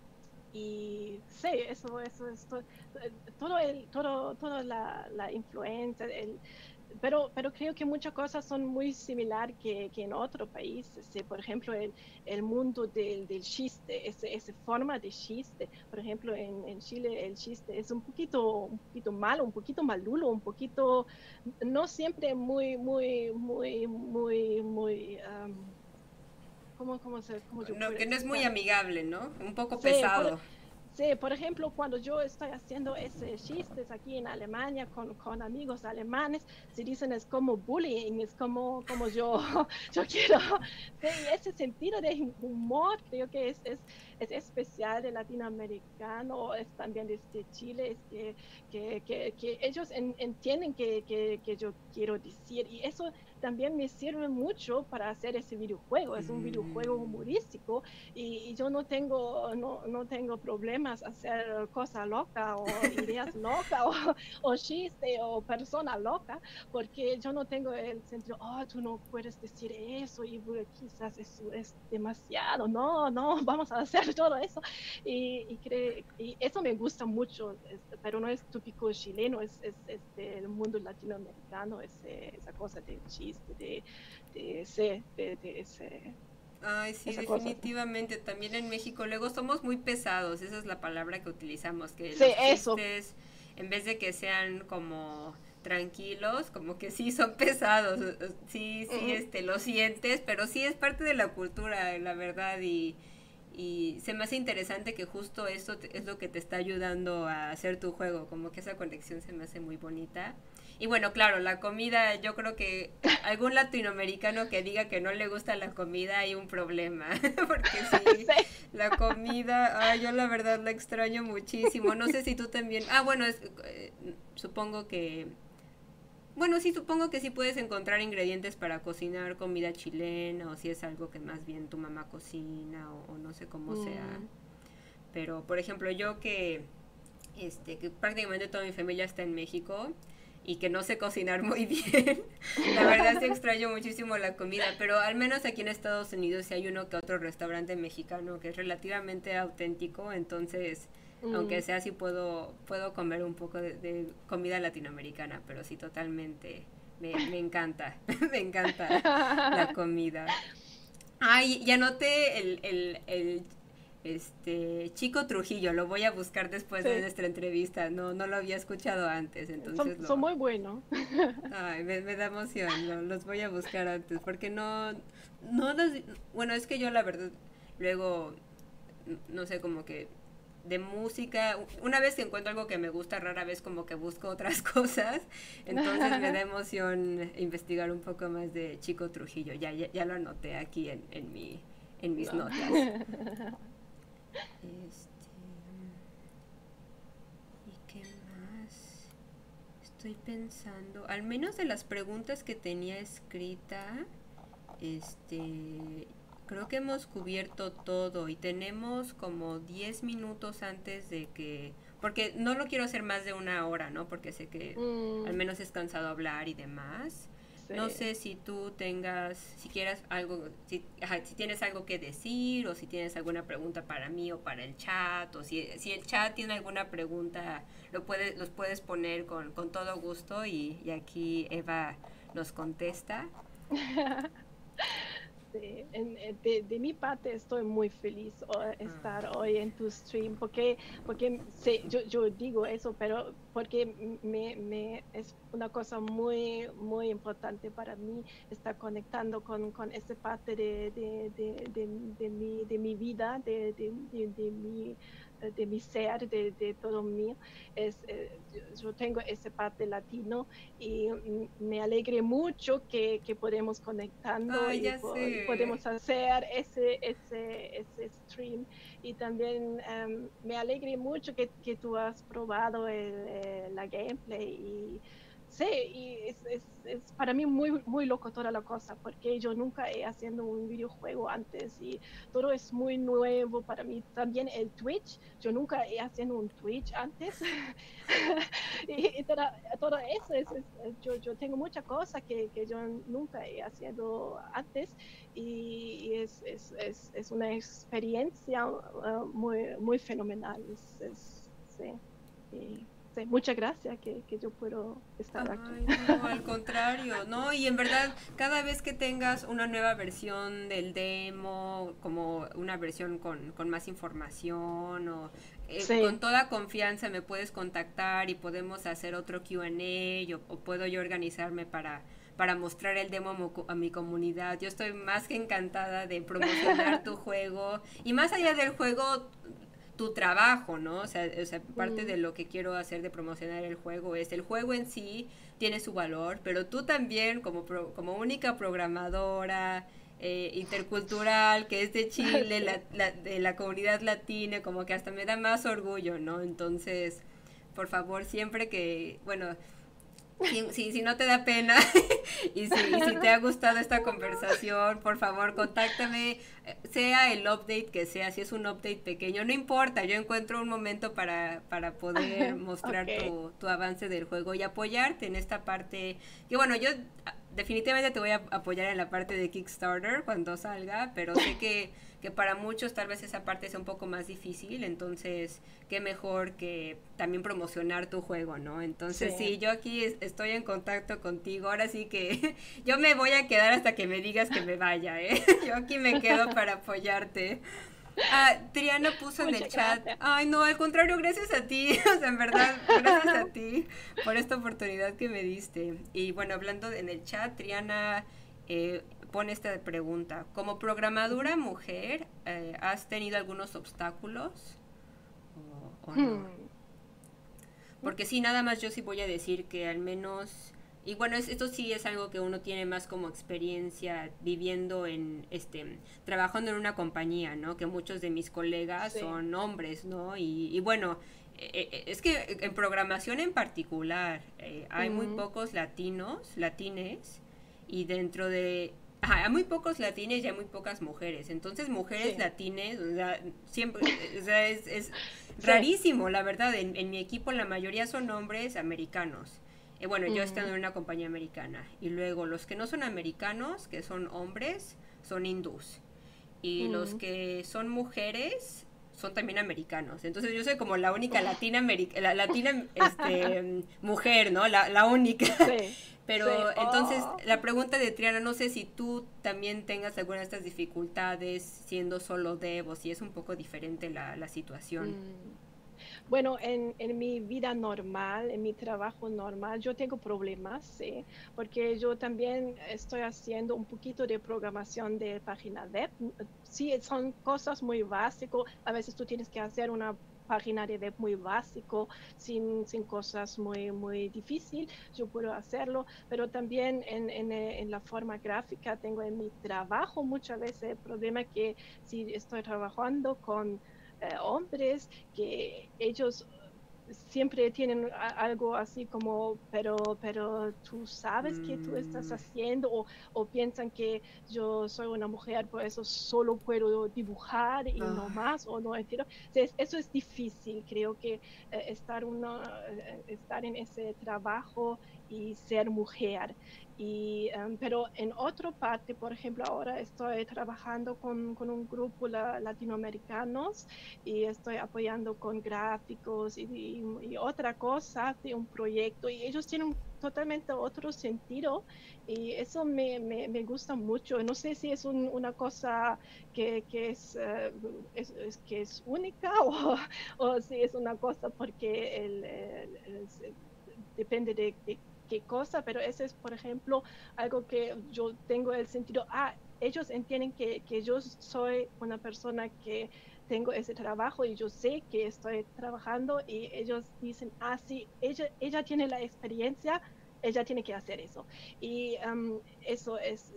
Y sí, eso, eso, esto, todo el, todo, toda la, la influencia, el, pero, pero creo que muchas cosas son muy similares que, que en otros países. ¿Sí? Por ejemplo, el, el mundo del, del chiste, ese, esa forma de chiste. Por ejemplo, en, en Chile el chiste es un poquito, un poquito malo, un poquito malulo, un poquito, no siempre muy, muy, muy, muy, muy, um, ¿cómo, cómo, se, ¿cómo yo No, puedo que no es muy explicar? amigable, ¿no? Un poco Sí, por, pesado. sí, por ejemplo, cuando yo estoy haciendo esos chistes aquí en Alemania con, con amigos alemanes, se dicen es como bullying, es como, como yo, yo quiero, sí, y ese sentido de humor creo que es, es, es especial de latinoamericano, es también de, de Chile, es que, que, que, que ellos en, entienden que, que, que yo quiero decir, y eso también me sirve mucho para hacer ese videojuego, es un videojuego Mm. humorístico y, y yo no tengo, no, no tengo problemas hacer cosas locas o ideas locas o, o chiste o persona loca, porque yo no tengo el sentido, oh, tú no puedes decir eso y bueno, quizás eso es demasiado, no, no, vamos a hacer todo eso. Y, y, cre y eso me gusta mucho, es, pero no es típico chileno, es, es, es del mundo latinoamericano, ese, esa cosa del chiste, de, de, ese, de, de ese, Ay, sí, esa cosa. definitivamente. También en México luego somos muy pesados, esa es la palabra que utilizamos, que Sí, los eso. chistes, en vez de que sean como tranquilos, como que sí son pesados. Sí, sí, Mm, este, lo sientes, pero sí es parte de la cultura, la verdad, y, y se me hace interesante que justo esto te- es lo que te está ayudando a hacer tu juego, como que esa conexión se me hace muy bonita. Y bueno, claro, la comida, yo creo que algún latinoamericano que diga que no le gusta la comida hay un problema, porque sí, sí. la comida, ay, yo la verdad la extraño muchísimo. No sé si tú también, ah, bueno, es, eh, supongo que, bueno, sí, supongo que sí puedes encontrar ingredientes para cocinar comida chilena o si es algo que más bien tu mamá cocina o, o no sé cómo sea. Mm, Pero, por ejemplo, yo que este, que prácticamente toda mi familia está en México y que no sé cocinar muy bien. La verdad sí extraño muchísimo la comida, pero al menos aquí en Estados Unidos sí hay uno que otro restaurante mexicano que es relativamente auténtico, entonces aunque mm. sea así puedo, puedo comer un poco de, de comida latinoamericana, pero sí totalmente me, me encanta, me encanta la comida. Ay, ya noté el, el, el este Chico Trujillo, lo voy a buscar después de Sí, nuestra entrevista, no, no lo había escuchado antes, son, entonces son lo, muy buenos. ay, me, me da emoción, lo- los voy a buscar antes, porque no, no los, bueno, es que yo la verdad, luego no sé, como que de música, una vez que encuentro algo que me gusta, rara vez como que busco otras cosas, entonces me da emoción investigar un poco más de Chico Trujillo, ya, ya, ya lo anoté aquí en, en, mi, en mis No. notas. Este, ¿y qué más? Estoy pensando, al menos de las preguntas que tenía escrita, este, creo que hemos cubierto todo y tenemos como diez minutos antes de que, porque no lo quiero hacer más de una hora, ¿no? Porque sé que al Mm, menos es cansado hablar y demás. No sí. sé si tú tengas, si quieras algo, si, ajá, si tienes algo que decir o si tienes alguna pregunta para mí o para el chat o si, si el chat tiene alguna pregunta, lo puedes, los puedes poner con, con todo gusto y, y aquí Eva nos contesta. Sí, en- eh, de, de mi parte estoy muy feliz o- Ah. estar hoy en tu stream porque, porque sé, yo, yo digo eso, pero porque me, me es una cosa muy, muy importante para mí estar conectando con, con esa parte de, de, de, de, de mi, de mi vida, de, de, de, de mi, eh, de mi ser, de, de todo mío. Es, eh, yo, yo tengo esa parte latino y mm, me alegré mucho que, que podemos conectando Ay, y, ya po- y sé. podemos hacer ese, ese, ese stream. Y también um, me alegré mucho que, que tú has probado el, eh, la gameplay y sí, y es, es, es, para mí muy, muy loco toda la cosa, porque yo nunca he haciendo un videojuego antes y todo es muy nuevo para mí. También el Twitch, yo nunca he haciendo un Twitch antes. y, y toda, todo eso, es, es, yo, yo tengo muchas cosas que, que yo nunca he haciendo antes y, y es, es, es, es, una experiencia uh, muy, muy fenomenal. Es, es, sí. Y, sí, muchas gracias que, que yo puedo estar aquí. Ay, no, al contrario, no, y en verdad, cada vez que tengas una nueva versión del demo, como una versión con, con más información o eh, con Sí, toda confianza me puedes contactar y podemos hacer otro Q and A o, o puedo yo organizarme para, para mostrar el demo a, mo- a mi comunidad. Yo estoy más que encantada de promocionar tu juego y más allá del juego, tu trabajo, ¿no? O sea, o sea, parte mm, de lo que quiero hacer de promocionar el juego es el juego en sí tiene su valor, pero tú también como, pro, como única programadora eh, intercultural que es de Chile, sí. la, la, de la comunidad latina, como que hasta me da más orgullo, ¿no? Entonces, por favor, siempre que, bueno, si, si, si no te da pena y, si, y si te ha gustado esta conversación, por favor, contáctame, eh, sea el update que sea, si es un update pequeño, no importa, yo encuentro un momento para, para poder mostrar Ok. tu, tu avance del juego y apoyarte en esta parte, que bueno, yo ah, definitivamente te voy a apoyar en la parte de Kickstarter cuando salga, pero sé que, que para muchos tal vez esa parte sea un poco más difícil, entonces qué mejor que también promocionar tu juego, ¿no? Sí. Entonces sí, yo aquí es, estoy en contacto contigo, ahora sí que yo me voy a quedar hasta que me digas que me vaya, ¿eh? Yo aquí me quedo para apoyarte. Ah, Triana puso en el Muchas chat, gracias. ay no, al contrario, gracias a ti, o sea, en verdad, gracias a ti por esta oportunidad que me diste. Y bueno, hablando de- en el chat, Triana eh, pone esta pregunta, como programadora mujer, eh, ¿has tenido algunos obstáculos o, o no? Hmm. Porque sí, nada más yo sí voy a decir que al menos, y bueno, es, esto sí es algo que uno tiene más como experiencia viviendo en, este, trabajando en una compañía, ¿no? Que muchos de mis colegas Sí. son hombres, ¿no? Y, y bueno, eh, eh, es que en programación en particular eh, hay muy Mm, pocos latinos, latines, y dentro de... Ajá, hay muy pocos latines y hay muy pocas mujeres. Entonces, mujeres sí. latines, o sea, siempre, o sea, es, es Sí. rarísimo, la verdad. En, en mi equipo la mayoría son hombres americanos. Eh, bueno, yo Mm, estando en una compañía americana. Y luego los que no son americanos, que son hombres, son hindús. Y los mm. que son mujeres son también americanos. Entonces yo soy como la única latina, la latina este, mujer, ¿no? La, la única. Sí. Sí. Pero entonces Oh. la pregunta de Triana, no sé si tú también tengas alguna de estas dificultades siendo solo dev o si es un poco diferente la, la situación. Mm. Bueno, en, en mi vida normal, en mi trabajo normal, yo tengo problemas, sí, porque yo también estoy haciendo un poquito de programación de página web. Sí, son cosas muy básicas. A veces tú tienes que hacer una página de web muy básico, sin, sin cosas muy, muy difíciles. Yo puedo hacerlo, pero también en, en, en la forma gráfica tengo en mi trabajo muchas veces el problema que si estoy trabajando con eh, hombres, que ellos siempre tienen a- algo así como, pero, pero tú sabes que tú estás Mm, haciendo o, o piensan que yo soy una mujer, por eso solo puedo dibujar y no ah, más o no entiendo. Entonces, eso es difícil, creo que eh, estar, una, eh, estar en ese trabajo y ser mujer. Y, um, pero en otra parte, por ejemplo, ahora estoy trabajando con, con un grupo la, latinoamericanos y estoy apoyando con gráficos y, y, y otra cosa de un proyecto y ellos tienen totalmente otro sentido y eso me, me, me gusta mucho. No sé si es un, una cosa que, que es, uh, es, es, que es única o, o si es una cosa porque el, el, el, el, depende de, de qué cosa, pero ese es, por ejemplo, algo que yo tengo el sentido, ah, ellos entienden que, que yo soy una persona que tengo ese trabajo y yo sé que estoy trabajando y ellos dicen, ah, sí, ella, ella tiene la experiencia, ella tiene que hacer eso. Y um, eso es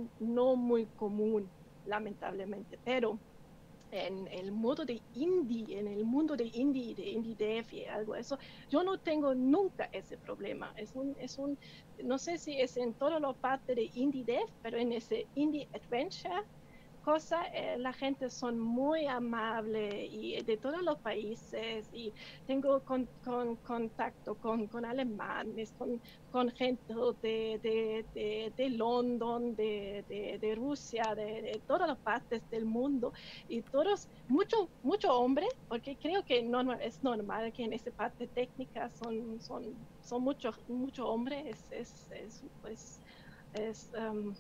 no muy común, lamentablemente, pero en el mundo de indie, en el mundo de indie, de indie dev y algo eso, yo no tengo nunca ese problema. Es un, es un, no sé si es en toda la parte de indie dev, pero en ese indie adventure cosa, eh, la gente son muy amable y de todos los países y tengo con, con, contacto con, con alemanes, con, con gente de, de, de, de London, de, de, de Rusia, de, de, todas las partes del mundo y todos, mucho, mucho hombre, porque creo que normal, es normal que en esa parte técnica son, son, son muchos mucho hombres, es, es, es, es um,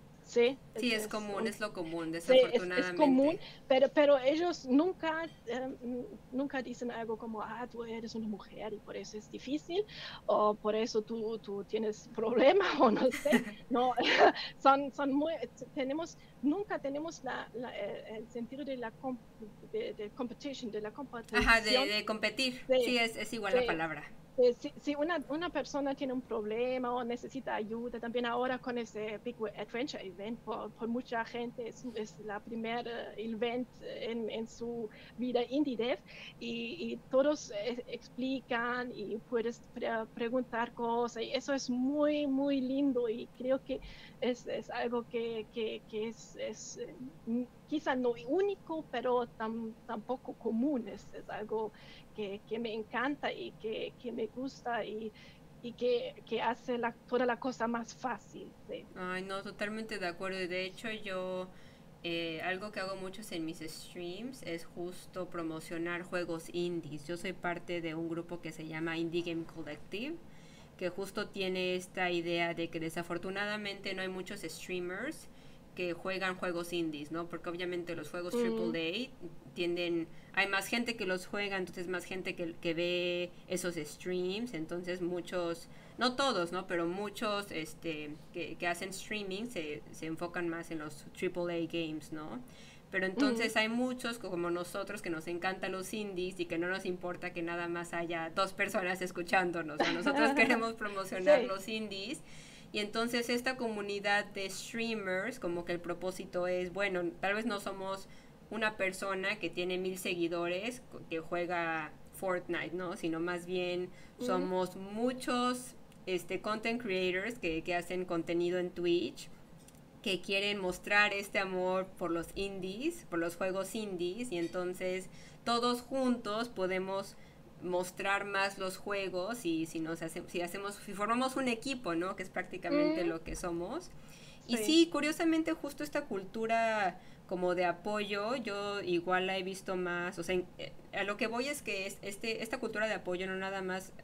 sí, sí, es, es es común, un es lo común, sí, es, es común, desafortunadamente. pero, pero ellos nunca, eh, nunca dicen algo como, ah, tú eres una mujer y por eso es difícil, o por eso tú, tú tienes problema, o no sé. No, son, son muy, tenemos, nunca tenemos la, la, el sentido de la comp, de, de competition, de la Ajá, de, competición. de competir. Sí, Sí, es, es igual la sí, palabra. eh, si, si una, una persona tiene un problema o necesita ayuda, también ahora con ese Big Adventure Event, por, por mucha gente es, es la primera event en, en su vida indie dev y, y todos eh, explican y puedes pre preguntar cosas y eso es muy, muy lindo y creo que es, es algo que, que, que es, es eh, quizá no único, pero tam, tampoco común, es, es algo que, que me encanta y que, que me gusta y, y que, que, hace la, toda la cosa más fácil. Sí. Ay, no, totalmente de acuerdo. Y de hecho, yo eh, algo que hago muchos en mis streams es justo promocionar juegos indies. Yo soy parte de un grupo que se llama Indie Game Collective, que justo tiene esta idea de que desafortunadamente no hay muchos streamers que juegan juegos indies, ¿no? Porque obviamente los juegos Mm, triple A tienden, hay más gente que los juega, entonces más gente que, que ve esos streams, entonces muchos, no todos, ¿no? Pero muchos este, que, que hacen streaming se, se enfocan más en los triple A games, ¿no? Pero mm, entonces hay muchos como nosotros que nos encantan los indies y que no nos importa que nada más haya dos personas escuchándonos, ¿no? Nosotros queremos promocionar sí. los indies y entonces esta comunidad de streamers, como que el propósito es, bueno, tal vez no somos una persona que tiene mil seguidores que juega Fortnite, ¿no? Sino más bien Mm, somos muchos este, content creators que, que hacen contenido en Twitch que quieren mostrar este amor por los indies, por los juegos indies, y entonces todos juntos podemos mostrar más los juegos y si nos hace, si hacemos si formamos un equipo, ¿no? Que es prácticamente mm, lo que somos. Y sí. sí, curiosamente justo esta cultura como de apoyo, yo igual la he visto más, o sea, a lo que voy es que es, este esta cultura de apoyo no nada más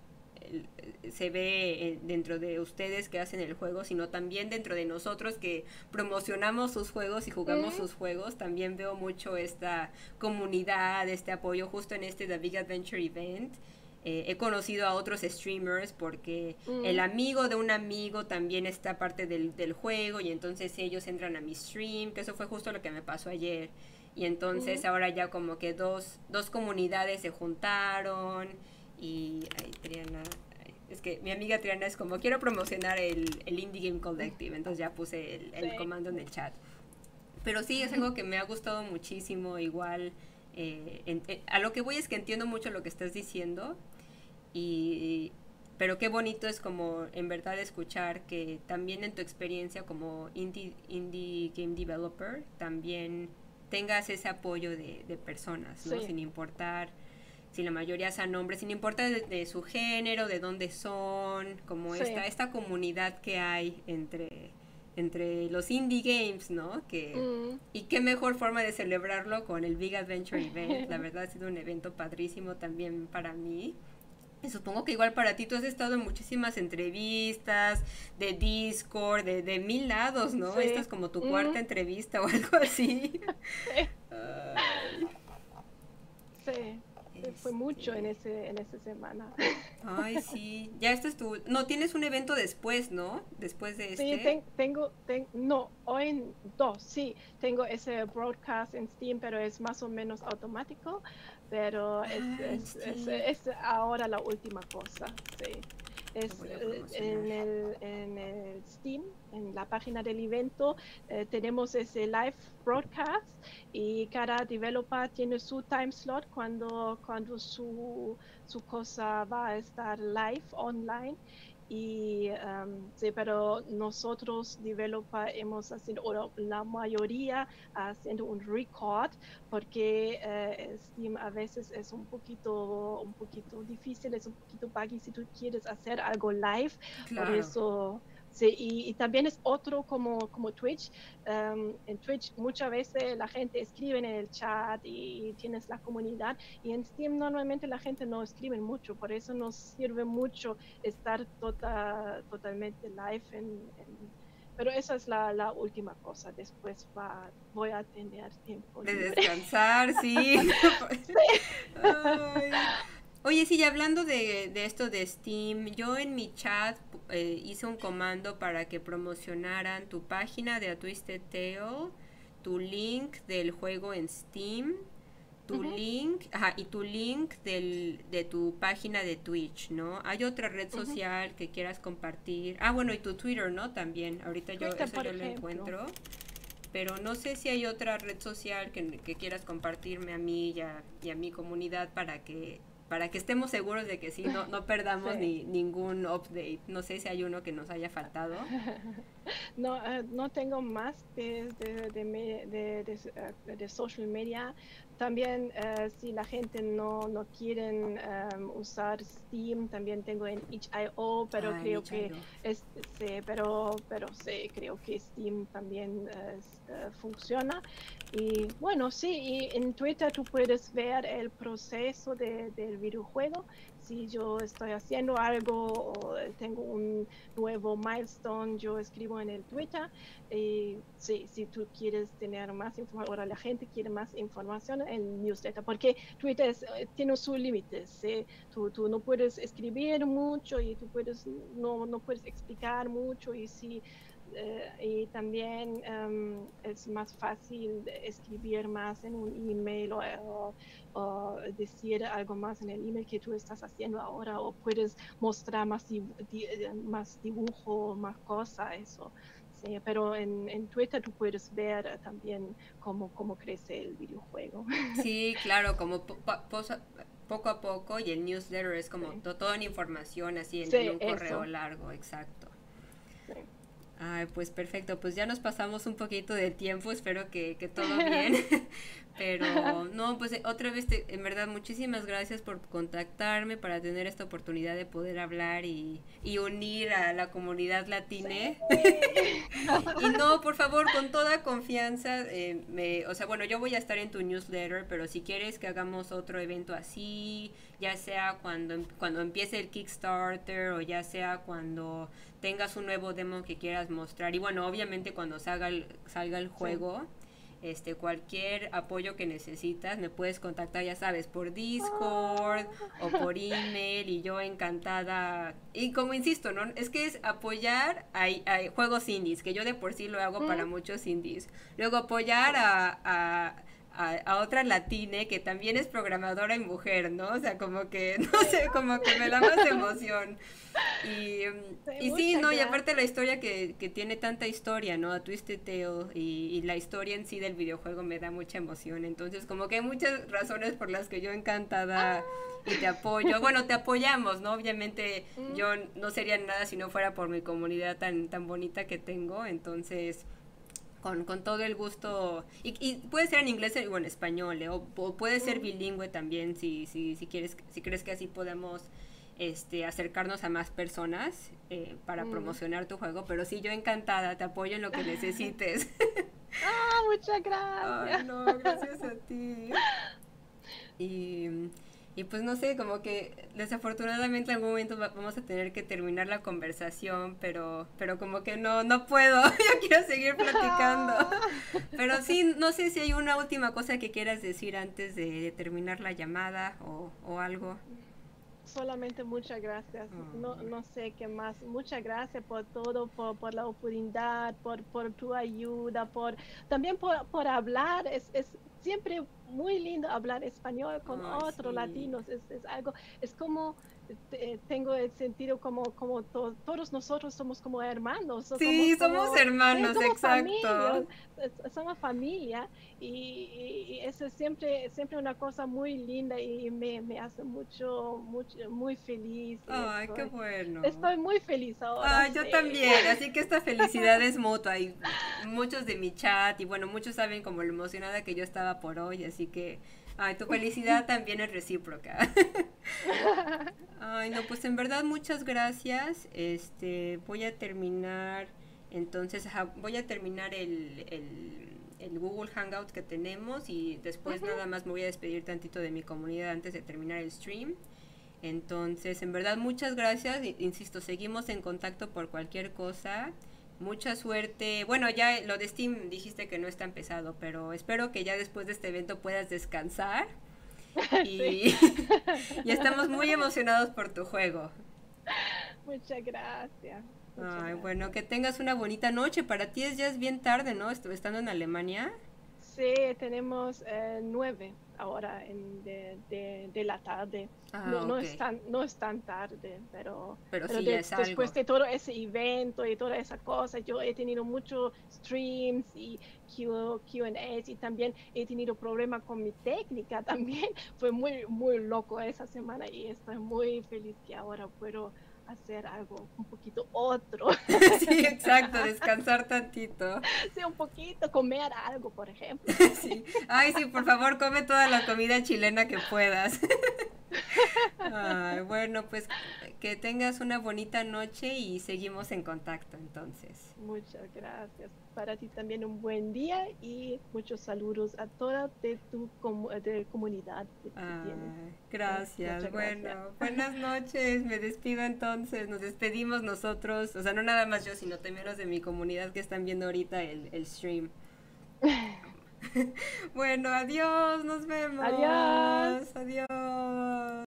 se ve eh, dentro de ustedes que hacen el juego, sino también dentro de nosotros que promocionamos sus juegos y jugamos mm. sus juegos. También veo mucho esta comunidad, este apoyo justo en este The Big Adventure Event. Eh, he conocido a otros streamers porque mm. el amigo de un amigo también está parte del, del juego y entonces ellos entran a mi stream, que eso fue justo lo que me pasó ayer. Y entonces mm. ahora ya como que dos, dos comunidades se juntaron y... Ay, Triana... Es que mi amiga Triana es como, quiero promocionar el, el Indie Game Collective, entonces ya puse el, el sí. comando en el chat. Pero sí, es algo que me ha gustado muchísimo, igual... Eh, en, eh, a lo que voy es que entiendo mucho lo que estás diciendo. Y, pero qué bonito es como en verdad escuchar que también en tu experiencia como indie, indie game developer también tengas ese apoyo de, de personas, ¿no? Sí. Sin importar si la mayoría sean hombres, sin importar de, de su género, de dónde son, como sí. esta, esta comunidad que hay entre, entre los indie games, ¿no? Que, mm. Y qué mejor forma de celebrarlo con el Big Adventure Event. La verdad ha sido un evento padrísimo también para mí. Y supongo que igual para ti tú has estado en muchísimas entrevistas, de Discord, de, de mil lados, ¿no? Sí. Esta es como tu mm. cuarta entrevista o algo así. Sí. Ay. Sí. Este... Fue mucho en ese en esa semana. Ay, sí. Ya este es tu... No, tienes un evento después, ¿no? Después de este. Sí, ten, tengo... Ten, no, hoy en dos, sí. Tengo ese broadcast en Steam, pero es más o menos automático. Pero ah, es, es, es, es ahora la última cosa, sí. Es en el, en el Steam, en la página del evento, eh, tenemos ese live broadcast y cada developer tiene su time slot cuando, cuando su, su cosa va a estar live online. Y um, sí, pero nosotros developer hemos haciendo, o la mayoría haciendo un record porque eh, Steam a veces es un poquito un poquito difícil, es un poquito buggy si tú quieres hacer algo live. Claro. Por eso sí, y, y también es otro como, como Twitch. Um, en Twitch muchas veces la gente escribe en el chat y, y tienes la comunidad, y en Steam normalmente la gente no escribe mucho, por eso nos sirve mucho estar tota, totalmente live. En, en, pero esa es la, la última cosa, después va, voy a tener tiempo de libre. Descansar, sí. Sí. Ay. Oye, sí, hablando de, de esto de Steam, yo en mi chat eh, hice un comando para que promocionaran tu página de A Twisted Tale, tu link del juego en Steam, tu uh-huh. link, ajá, y tu link del, de tu página de Twitch, ¿no? ¿Hay otra red social uh-huh. que quieras compartir? Ah, bueno, y tu Twitter, ¿no? También, ahorita yo Twitter, eso yo lo encuentro. Pero no sé si hay otra red social que, que quieras compartirme a mí y a, y a mi comunidad para que... para que estemos seguros de que sí, no, no perdamos sí. ni, ningún update. No sé si hay uno que nos haya faltado. No, uh, no tengo más de, de, de, de, de, uh, de social media. También uh, si la gente no, no quieren um, usar Steam, también tengo en itch punto i o, pero ah, creo que es, sí, pero, pero sí, creo que Steam también uh, uh, funciona. Y bueno, sí, y en Twitter tú puedes ver el proceso de, del videojuego. Si yo estoy haciendo algo o tengo un nuevo milestone, yo escribo en el Twitter. Y sí, si tú quieres tener más información, ahora la gente quiere más información, el newsletter, porque Twitter es, tiene sus límites. ¿sí? Tú, tú no puedes escribir mucho y tú puedes, no, no puedes explicar mucho, y si Uh, y también um, es más fácil escribir más en un email o, o, o decir algo más en el email que tú estás haciendo ahora, o puedes mostrar más, dibu di más dibujo, más cosas, eso. Sí, pero en, en Twitter tú puedes ver también cómo, cómo crece el videojuego. Sí, claro, como po po poco a poco, y el newsletter es como sí. to toda una información así en, sí, en un correo eso. largo, exacto. Sí. Ay, pues perfecto, pues ya nos pasamos un poquito de tiempo, espero que, que todo bien, pero no, pues otra vez, te, en verdad, muchísimas gracias por contactarme para tener esta oportunidad de poder hablar y, y unir a la comunidad latina. Sí. Y no, No, por favor, con toda confianza, eh, me, o sea, bueno, yo voy a estar en tu newsletter, pero si quieres que hagamos otro evento así, ya sea cuando, cuando empiece el Kickstarter o ya sea cuando tengas un nuevo demo que quieras mostrar, y bueno, obviamente cuando salga el, salga el juego, sí. Este, cualquier apoyo que necesitas me puedes contactar, ya sabes, por Discord oh. o por email, y yo encantada. Y como insisto, ¿no? Es que es apoyar a, a juegos indies, que yo de por sí lo hago mm. para muchos indies. Luego apoyar a, a, a, a otra latine que también es programadora y mujer, ¿no? O sea, como que, no sé, como que me da más emoción. Y, y sí, no, y aparte la historia que, que tiene tanta historia, ¿no? A Twisted Tale, y, y la historia en sí del videojuego me da mucha emoción. Entonces, como que hay muchas razones por las que yo encantada ah. y te apoyo. Bueno, te apoyamos, ¿no? Obviamente mm. yo no sería nada si no fuera por mi comunidad tan, tan bonita que tengo. Entonces, con, con todo el gusto. Y, y puede ser en inglés o en español, ¿eh? o, o puede ser mm. bilingüe también, si, si, si quieres, si crees que así podemos este acercarnos a más personas eh, para mm. promocionar tu juego. Pero sí, yo encantada, te apoyo en lo que necesites. Ah, muchas gracias. Ay, no, gracias a ti. Y, y pues no sé, como que desafortunadamente en algún momento va, vamos a tener que terminar la conversación, pero pero como que no no puedo, yo quiero seguir platicando. Pero sí, no sé si hay una última cosa que quieras decir antes de, de terminar la llamada o, o algo. Solamente muchas gracias, oh. no, no sé qué más, muchas gracias por todo, por, por la oportunidad, por, por tu ayuda, por también por, por hablar, es, es siempre muy lindo hablar español con oh, otros sí. latinos, es, es algo, es como, te, tengo el sentido como, como to, todos nosotros somos como hermanos. Sí, somos, somos como, hermanos, sí, exacto. Familia, somos familia, y, y eso es siempre, siempre una cosa muy linda, y me, me hace mucho, mucho, muy feliz. Ay, estoy, qué bueno. Estoy muy feliz ahora. Ay, sí. Yo también, así que esta felicidad es mutua, y muchos de mi chat, y bueno, muchos saben como lo emocionada que yo estaba por hoy, así que, ay, tu felicidad también es recíproca. Ay, no, pues en verdad muchas gracias. Este, voy a terminar, entonces, ajá, voy a terminar el, el, el Google Hangout que tenemos, y después uh-huh. nada más me voy a despedir tantito de mi comunidad antes de terminar el stream. Entonces, en verdad muchas gracias, insisto, seguimos en contacto por cualquier cosa. Mucha suerte. Bueno, ya lo de Steam dijiste que no está empezado, pero espero que ya después de este evento puedas descansar. Y, sí. y estamos muy emocionados por tu juego. Muchas gracias. Muchas Ay, gracias. Bueno, que tengas una bonita noche. Para ti es ya es bien tarde, ¿no? Estando en Alemania. Sí, tenemos eh, nueve ahora en de, de, de la tarde. Ah, no, no, okay. es tan, no es tan tarde, pero, pero, pero sí, de, es después algo. de todo ese evento y toda esa cosa, yo he tenido muchos streams y Q and A's, y también he tenido problemas con mi técnica también. Fue muy, muy loco esa semana, y estoy muy feliz que ahora puedo hacer algo un poquito otro. Sí, exacto, descansar tantito. Sí, un poquito, comer algo, por ejemplo. Sí. Ay, sí, por favor, come toda la comida chilena que puedas. Ay, bueno, pues que tengas una bonita noche y seguimos en contacto entonces. Muchas gracias. Para ti también un buen día, y muchos saludos a toda de tu com de comunidad que Ay, tienes. Gracias. Muchas bueno, gracias. Buenas noches. Me despido entonces. Nos despedimos nosotros, o sea, no nada más yo, sino también los de mi comunidad que están viendo ahorita el, el stream. Bueno, adiós, nos vemos. Adiós. Adiós.